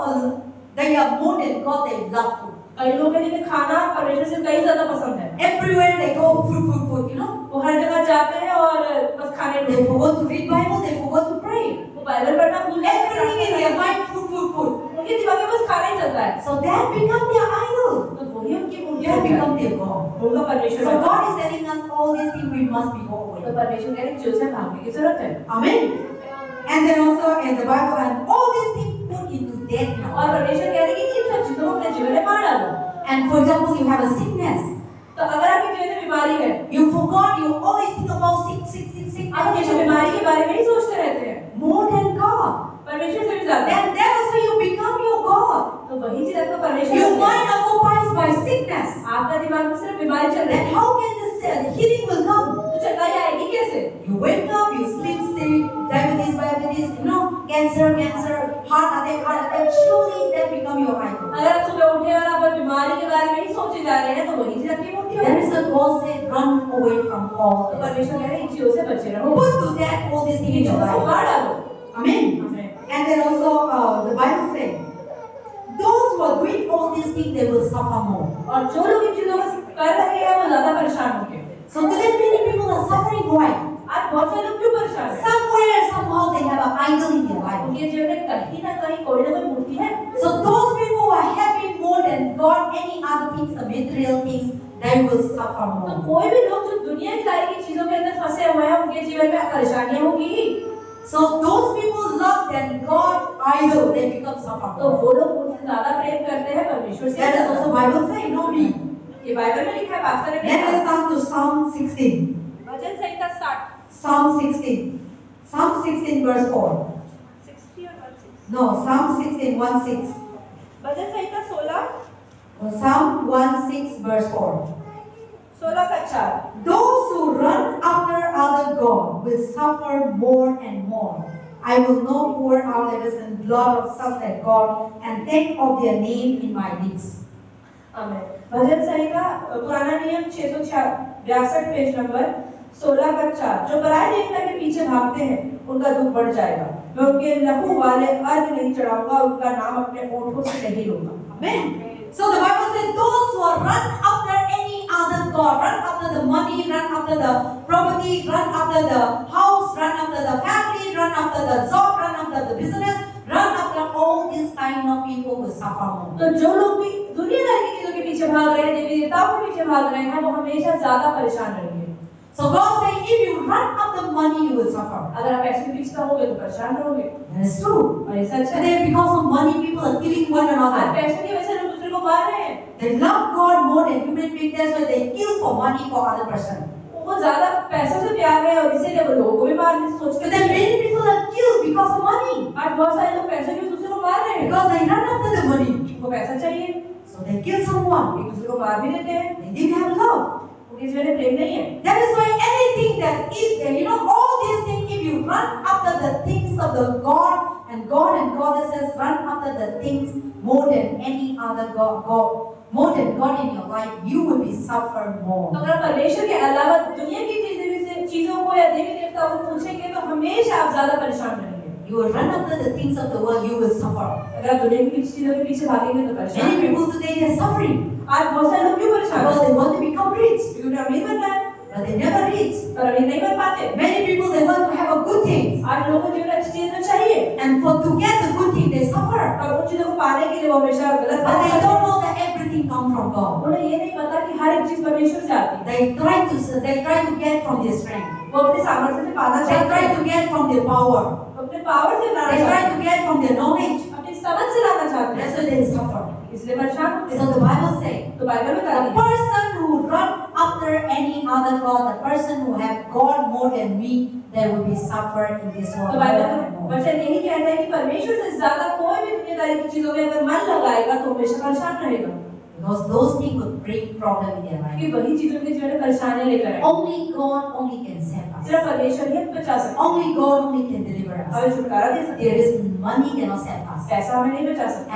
they are more than God, they love food. कई लोग हैं जिन्हें खाना परमेश्वर से कई ज्यादा पसंद है। Everywhere they go, food. वो हर जगह जाते हैं और बस खाने They forgot to read Bible, they forgot to pray. वो बाइबल पढ़ना भूल जाते हैं। Everything in their mind, food. उनके दिमाग में बस खाना ही चलता है। So that become their idol. तो वही उनकी मूर्ति That है। become their God. उनका परमेश्वर So बन God is telling us all these things we must be go तो away. परमेश्वर कह रहे हैं चीजों से भागने की जरूरत है Amen. And then also in the Bible, and all these things put into death now. और परमेश्वर कह रहे हैं कि इन सब चीजों को अपने जीवन में मार डालो And for example, you have a sickness. तो अगर आपके जीवन में बीमारी है You forgot, you always think about sick. आप हमेशा बीमारी के बारे में ही सोचते रहते हैं More than God. परमेश्वर से भी ज्यादा Then that is why you become your God. तो वही चीज आपका परमेश्वर Your बन mind गया। occupies by sickness. आपका दिमाग में सिर्फ बीमारी चल रही Then है how can the healing will come? तो चंगाई आएगी कैसे You wake up, you sleep, diabetes, cancer, heart attack. Surely that become your idol. अगर आप सुबह उठे और आप बीमारी के बारे में ही सोचे जा रहे हैं तो वही चीज आपकी मूर्ति There होगी is a God said, run away from all तो this. परमेश्वर कह रहे हैं इन चीजों से बचे रहो Put to death all these things in in your चीजों को life. मार डालो Amen. आमीन। And then also the Bible says, those who are doing all these things, they will suffer more. और जो लोग इन चीजों को कर रहे हैं वो ज्यादा परेशान होंगे So today many people are suffering. Why? आज बहुत सारे लोग क्यों परेशान हैं Somewhere, somehow they have an idol in their life. उनके जीवन में कहीं ना कहीं कोई ना कोई मूर्ति है So those people who are happy more than God, any other things, the material things, they will suffer तो more. कोई भी लोग जो दुनिया की सारी की चीजों के अंदर फंसे हुए हैं उनके जीवन में परेशानियां होंगी ही So those people love than God idol, they become suffer तो more. वो लोग उनसे ज्यादा प्रेम करते हैं परमेश्वर से That is also Bible say, no me. ये बाइबल में लिखा है पास्टर ने Let us come to Psalm 16. Bhajan Samhita 60 Psalm 16. Psalm 16 verse 4. 60 और 16 No, Psalm 16, 1-6. भजन संहिता 16 Psalm 1:6 verse 4. 16 का 4 Those who run after other God will suffer more and more. I will not pour out innocent blood of such as God and take of their name in my lips. आमीन। भजन संहिता पुराना नियम 662 page number 16 का 4 जो पराये देवता के पीछे भागते हैं उनका दुख बढ़ जाएगा मैं उनके लहू वाले अर्घ नहीं चढ़ाऊंगा उनका नाम अपने होठों से नहीं लूंगा Amen. So the Bible says those who are run after any other God, run after the money, run after the property, run after the house, run after the family, run after the job, run after the business, run after all these kind of people who suffer more. तो जो लोग भी दुनियादारी की चीजों के पीछे भाग रहे हैं देवी देवताओं के पीछे भाग रहे हैं वो हमेशा ज्यादा परेशान रहेंगे So God says if you run after money you will suffer. अगर आप पैसे के पीछे रहोगे तो परेशान रहोगे That is true. और ये सच है Today because of money people are killing one आज another. पैसे की वजह से लोग दूसरे को मार रहे हैं They love God more than human beings, that's why they kill for money for other person. वो ज्यादा पैसों से प्यार है और इसीलिए वो लोगों को भी मारने से सोचते But then many people are killed because of money. आज बहुत सारे लोग पैसों की वजह से दूसरे को मार रहे हैं Because they run after the money. वो पैसा चाहिए So they kill someone. एक दूसरे को मार भी देते हैं They didn't have love. उनके जीवन में प्रेम नहीं है That is why anything that is there, all these things, if you run after the things of the God and goddesses run after the things more than any other more than God in your life, you will be suffer more. तो अगर परमेश्वर के अलावा दुनिया की चीजों को या देवी देवताओं को पूछेंगे तो हमेशा आप ज्यादा परेशान रहेंगे You will run after the things of the world, you will suffer. अगर आप दुनिया की चीजों के पीछे भागेंगे तो परेशान Many people today they are suffering आज बहुत सारे लोग क्यों परेशान because they want to become rich, क्योंकि उन्हें अमीर बनना है but they never reach. पर अमीर नहीं बन पाते Many people they want to have a good things, आज लोगों को जीवन में अच्छी चीजें तो चाहिए and to get the good thing they suffer. और उन चीजों को पाने के लिए वो हमेशा गलत But they काम don't करते know that everything comes from God. हैं उन्हें ये नहीं पता कि हर एक चीज परमेश्वर से आती है They try to get from their strength. वो अपने सामर्थ्य से पाना They चाहते try हैं to get from their power. अपने पावर से लाना They try चाहते to get from their knowledge. हैं अपनी समझ से लाना चाहते हैं That's why they suffer. इसलिए परेशान होते So हैं the Bible says, तो बाइबल में the बताती है person who run after any other God, the person who have God more than me, they will be suffer in this world. तो more Bible and में more. वचन यही कहता है कि परमेश्वर से ज्यादा कोई भी दुनियादारी की चीजों में अगर मन लगाएगा तो हमेशा परेशान रहेगा Because those things will bring problem in their life. क्योंकि वही चीजों के जीवन में परेशानी लेकर आए Only God only can save us. सिर्फ परमेश्वर ही बचा सकता Only God only can deliver us. हमें छुटकारा दे सकता There is money cannot save us, पैसा हमें नहीं बचा सकता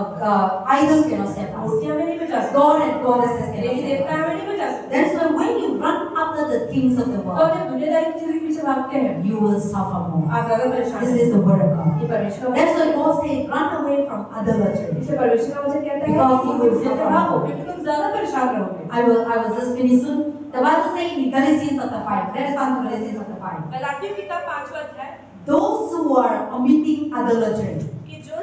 and idol cannot save us. मूर्ति हमें नहीं बचा सकता God and goddesses cannot Devi save देवता us. हमें नहीं बचा सकते That's why when you run after the things of the तो world, जब दुनियादारी की चीजों के पीछे भागते हैं you will suffer more. आप ज्यादा परेशान This हैं is the word of God. ये परमेश्वर का That's why God says, run away from idolatry. इसे परमेश्वर का वचन कहता है Because you will कि suffer भागो more. क्योंकि तुम ज्यादा परेशान रहोगे I will just finish soon. The Bible says in Galatians chapter 5. Let us come to Galatians chapter 5. गलातियों की किताब 5वां अध्याय Those who are committing idolatry, कि जो लोग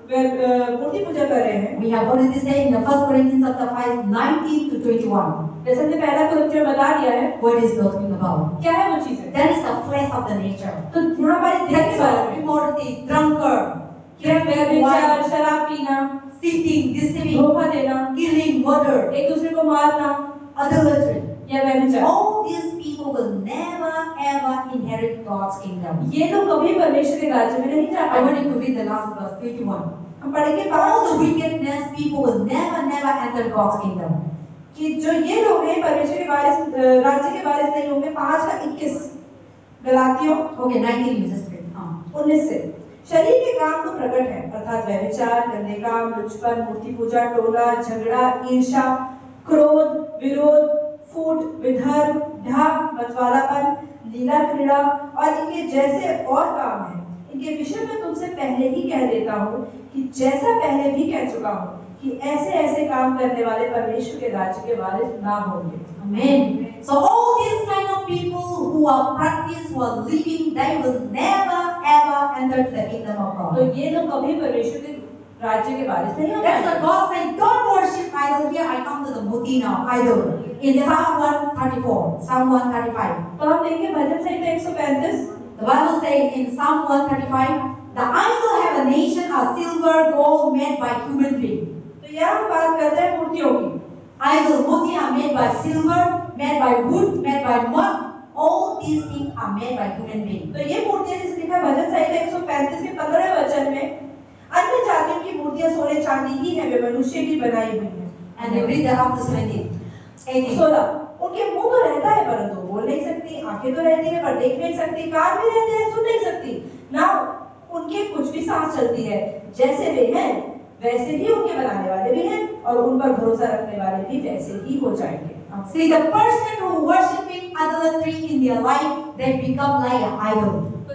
मूर्ति पूजा कर रहे हैं। We have already said in the 1 Corinthians chapter 5, 19 to 21. जैसे हमने पहला कुरिन्थियों में बता दिया है, What is talking about? क्या है वो चीजें? That is the flesh of the nature. तो यहाँ पर इस Sex, के बारे में immorality, drunkard, व्यभिचार, शराब पीना, cheating, deceiving, धोखा देना, killing, murder, एक दूसरे को मारना adultery. या व्यभिचार, All these people will never ever inherit God's kingdom. ये लोग कभी परमेश्वर के राज्य में नहीं जा I पाएंगे। want you to read the last verse, 21. हम पढ़ेंगे All the wickedness people will never enter God's kingdom. कि जो ये लोग हैं परमेश्वर के वारिस, राज्य के वारिस नहीं होंगे। 5:21 गलातियों Okay, 19 you just read. 19 से शरीर के काम तो प्रकट है, अर्थात व्यभिचार, गंदे काम, लुचपन, मूर्ति पूजा, टोला, झगड़ा, ईर्ष्या, क्रोध, विरोध, फूट, विधर्म, ढाक, मतवालापन, लीला क्रीड़ा और इनके जैसे और काम हैं। इनके विषय में तुमसे पहले ही कह देता हूँ कि जैसा पहले भी कह चुका हूँ कि ऐसे ऐसे काम करने वाले परमेश्वर के राज्य के वारिस ना होंगे। Amen. So all these kind of people who are practicing, who are living, they will never ever enter the kingdom of तो God. ये लोग कभी परमेश्वर के राज्य के वारिस नहीं होंगे। That's why God said, don't worship idol. Here I come to the Muti now, idol. In Psalm 134, Psalm 135. तो हम देखेंगे भजन संहिता 135। The Bible says in Psalm 135, the idol have a nation of silver, gold made by human being. तो यहाँ हम बात करते हैं मूर्तियों की। Idol, Muti are made by silver, made by wood, made by mud. All these things are made by human beings. तो ये मूर्तियां जिसे लिखा भजन संहिता 135 के 15वें वचन में, अन्य जातियों की मूर्तियां सोने चांदी की हैं, वे मनुष्य की बनाई हुई हैं। And they read that up to 17, 18. 16 उनके मुंह तो रहता है परंतु बोल नहीं सकती, आंखें तो रहती है पर देख नहीं सकती, कान भी रहते हैं सुन नहीं सकती, ना उनके कुछ भी सांस चलती है। जैसे वे हैं वैसे ही उनके बनाने वाले भी हैं और उन पर भरोसा रखने वाले भी वैसे ही हो जाएंगे। See, the person who worshiping idolatry in their life, they become like an idol. तो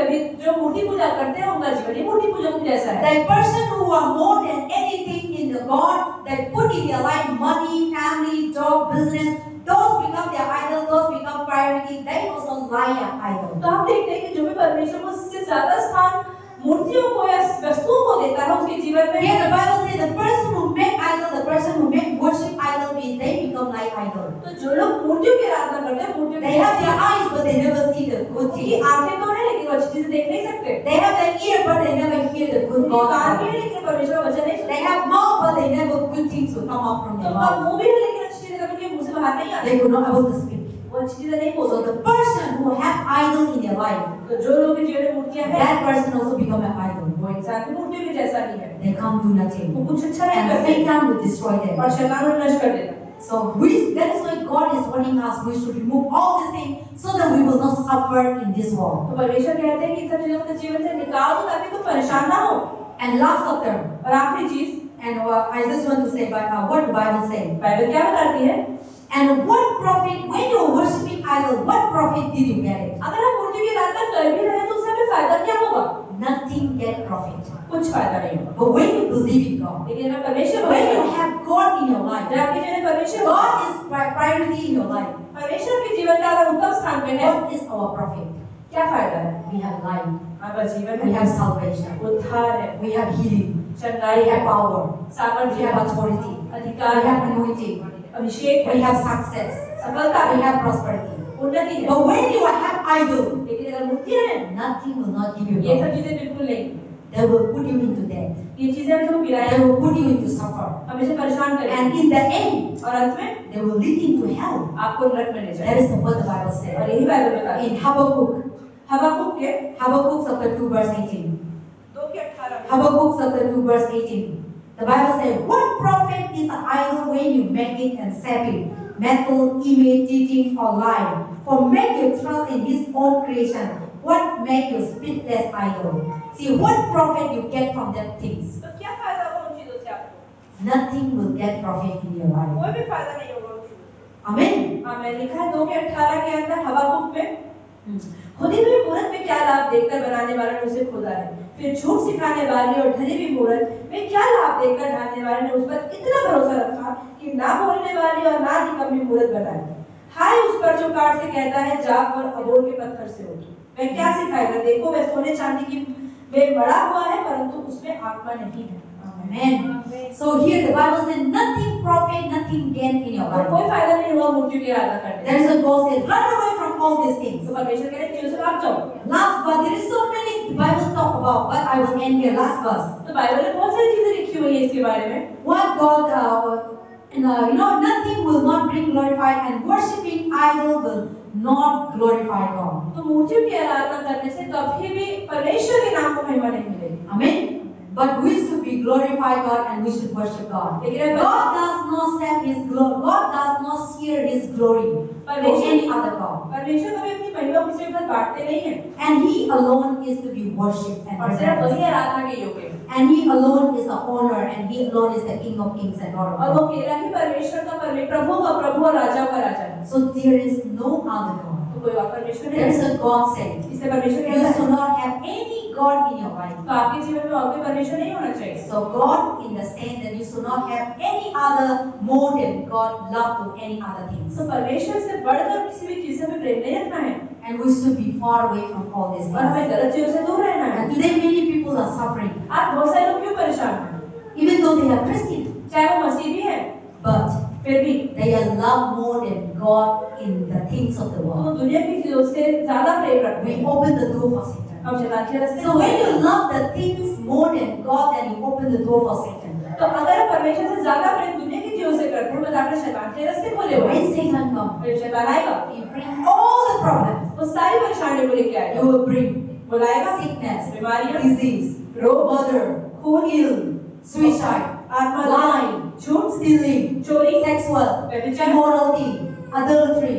जो मूर्ति पूजा करते हैं उनका जीवन ही मूर्ति पूजा के जैसा है। The person who are more than anything in the God, they put in their life money, family, job, business, those become their idol, those become priority, they also like an idol. तो हम देखते हैं कि जो भी परमेश्वर को उससे ज्यादा स्थान मूर्तियों को या वस्तुओं को देता है उसके जीवन में। Here the Bible says the person who make idol, the person who make worship idol, they become like idol. तो जो लोग मूर्तियों की आराधना करते हैं, मूर्तियों They have their eyes, but they never see the good की things. आंखें तो हैं लेकिन वो अच्छी चीजें देख नहीं सकते। They have their ear, but they never hear the good उनके कान भी God. है लेकिन परमेश्वर का वचन नहीं सुनते। They have mouth, but they never good things will come out from their उनका mouth. मुंह भी है लेकिन अच्छी चीजें कभी उनके मुंह से बाहर नहीं आती। They could not able to speak. वो अच्छी चीजें नहीं बोल So सकते। the person who have idol in their life, तो जो लोग के जीवन में मूर्तियां हैं, that person also become an idol. वो इंसान की मूर्तियों के जैसा ही है। They can't do nothing. वो कुछ अच्छा नहीं And करते Satan will destroy them. और शैतान उन्हें नष्ट कर देता। So that is why God is warning us, we should remove all these things so that we will not suffer in this world. तो परमेश्वर कहते हैं कि इन सब चीजों को जीवन से निकाल दो ताकि तुम परेशान ना हो। And last of them, और आखिरी चीज, and I just want to say what the Bible says. Bible क्या बताती है? And what profit, when you are worshipping idol, what profit did you get it? अगर हम मूर्ति की आराधना कर भी रहे हैं तो उससे हमें फायदा क्या होगा? Nothing get profit. कुछ फायदा नहीं होगा। But when you believe in God, लेकिन अगर परमेश्वर when you have God in your life, जब आपके जीवन में परमेश्वर God is priority in your life. परमेश्वर के जीवन का अगर उत्तम स्थान पे है, What is our profit? क्या फायदा है? We have life, हमारा जीवन we है, have salvation, उद्धार है, we have healing, चंगाई we है, have power, we सामर्थ्य have है, authority, we अधिकार है, have anointing, अभिषेक है, we have success, सफलता we है, have prosperity. उन्नति है। But when you have idol, लेकिन अगर मूर्तियां हैं, nothing will not give you ये सब profit. चीजें बिल्कुल नहीं। They will put you into debt. ये चीजें हम तुम गिराएं, They will put you into suffer. हमेशा परेशान करें And in the end, और अंत में they will lead into hell. आपको नरक में ले That जाए। is what the Bible और says. यही बाइबल बताती है। In Habakkuk, हबक्कुक के Habakkuk chapter 2 verse 18. 2:18 Habakkuk chapter 2 verse 18. The Bible says, what profit is an idol when you make it and sap it? Metal, image, cheating, or lie. For make your trust in his own creation. What make you speechless idol? See, what profit you get from that things? तो क्या फायदा होगा उन चीजों से आपको? Nothing will get profit in your life. कोई भी फायदा नहीं होगा उन चीजों से। Amen. हाँ, मैं लिखा है 2:18 के अंदर हबक्कुक में खुदी हुई मूरत में क्या लाभ देखकर बनाने वाले ने उसे खोदा है, फिर झूठ सिखाने वाली और ढली हुई मूरत में क्या लाभ देखकर ढालने वाले ने उस पर इतना भरोसा रखा कि ना बोलने वाली और ना निकम्मी मूरत बनाई। हाय उस पर जो काट से कहता है जाग और अबोर के पत्थर से उठ। वह क्या सिखाएगा? देखो वह सोने चांदी की वे बड़ा हुआ है परंतु उसमें आत्मा नहीं है। Amen. So here the Bible says nothing profit, nothing gain in your और life. कोई फायदा नहीं हुआ मूर्ति की आराधना करने। There is a God says run away from all these things. तो परमेश्वर कह रहे हैं चीजों से भाग जाओ। Last verse, there is so many the Bible talk about, but I will end here. Last verse. तो बाइबल में बहुत सारी चीजें लिखी हुई है इसके बारे में। What God, nothing will not bring glorified, and worshiping idol will not glorify God. तो मूर्तियों की आराधना करने से कभी भी परमेश्वर के नाम को महिमा नहीं मिलेगी। Amen. But we should be glorify God and we should worship God. God does not set His glory. God does not share His glory for any other God. परमेश्वर कभी अपनी महिमा किसी के साथ बांटते नहीं हैं। And He alone is to be worshipped and और सिर्फ reverenced. वही आराधना के योग्य है। And He alone is the owner, and He alone is the King of Kings and Lord of और वो Lords. अकेला ही परमेश्वर का प्रभु का प्रभु और राजा का राजा है। So there is no other God. तो कोई और परमेश्वर नहीं There is है। a God said. इसलिए परमेश्वर You कहता है should not have any God in your life. तो आपके जीवन में और कोई परमेश्वर नहीं होना चाहिए। So God in the sense that you should not have any other more than God love to any other things. तो परमेश्वर से बढ़कर किसी भी चीज से हमें प्रेम नहीं रखना है And we should be far away from all these और हमें things. गलत चीजों से दूर रहना है। And today many people are suffering, आज बहुत सारे लोग क्यों परेशान हैं? even though they are Christian, चाहे वो मसीह भी है, but फिर भी they are love more than God in the things of the वो world. दुनिया की चीजों से ज्यादा प्रेम रखते We हैं। open the door for Satan. हम शैतान के रास्ते So when you love the things more than God, then you open the door for Satan. तो अगर हम परमेश्वर से ज्यादा प्रेम दुनिया की चीजों से करते हैं मतलब आपने शैतान के रास्ते खोले हुए हैं। When Satan comes, फिर शैतान आएगा, he brings all the problems. वो सारी परेशानियों को लेके आएगा। You will bring वो लाएगा sickness, बीमारियां, disease, murder, ill, suicide, आत्मा lying, झूठ, stealing, चोरी, sexual, व्यभिचार, immorality, adultery,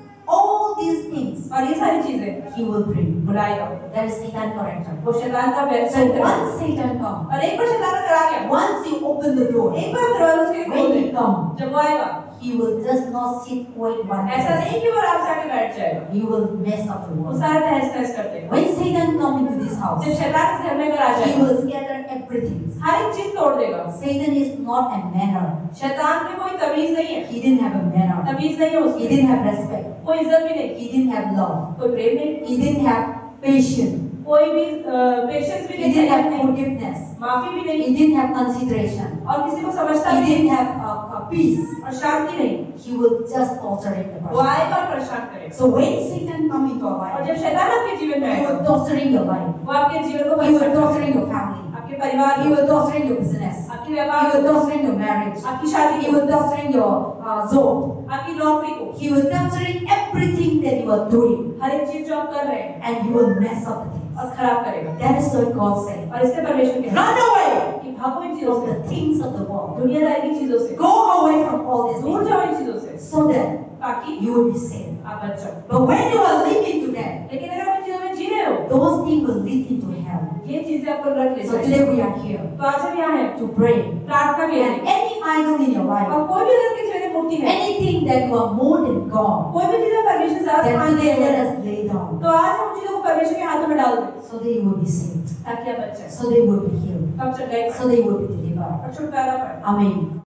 all these things और ये सारी चीजें he will bring. बुलाएगा। That is Satan character. वो शैतान का So व्यवसाय once Satan comes, और एक बार शैतान अगर आ गया, once you open the door, एक बार दरवाजा उसके लिए खोल when दे, he comes, जब वो आएगा, he will just not sit quiet one ऐसा place. नहीं कि वो आराम से आके बैठ जाएगा। He will mess up the वो world. सारा तहस-नहस कर देगा। When Satan comes into this house, जब शैतान इस घर में अगर आ he जाएगा, will scatter everything. हर एक चीज तोड़ देगा। Satan is not a manner. शैतान में कोई तमीज नहीं है, He didn't have a manner. तमीज नहीं है He उसकी, didn't have respect. कोई इज्जत भी नहीं, He didn't have love. कोई प्रेम नहीं, He didn't have patience. कोई भी पेशेंस भी He didn't have नहीं, forgiveness. माफी भी नहीं, He didn't have consideration. और किसी को समझता He भी didn't नहीं, have peace. और शांति नहीं। He will just torturing the वो person. आएगा और परेशान करेगा। So when Satan comes into our और life, जब शैतान आपके जीवन में he आएगा, will torturing your life. वो आपके जीवन को He will परेशान करेगा, torturing your family. आपके परिवार He को, will torturing your business. आपके He व्यापार will को, torturing your marriage. आपकी शादी He को, will torturing your job. आपकी नौकरी को, He will torturing everything that you are doing, हर एक चीज जो आप कर रहे हैं and he will mess up the things. और खराब करेगा। That is what God said. और इससे परमेश्वर कहता Run away है कि भागो इन चीजों from से, the things of the world. दुनियादारी की चीजों से, Go away from all these दूर things, जाओ इन चीजों से, so that ताकि you will be saved. आप बच जाओ। But when you are living to that, लेकिन अगर आप इन चीजों में जी रहे हो, those things will lead into hell. ये चीजें आपको रख ले So जाएंगी। today we are here तो आज हम यहाँ हैं to pray. प्रार्थना के And लिए, any idol in your life, और कोई भी अगर किसी में मूर्ति है, anything that you are more than God, कोई भी चीज आप परमेश्वर से ज्यादा then मान today रहे let हैं, us lay down, तो आज हम चीजों को परमेश्वर के हाथों में डाल दें so they will be saved, ताकि आप बच जाएं, so they will be healed, तब चढ़ाई so they will be delivered. और छुटकारा पाएं। Amen.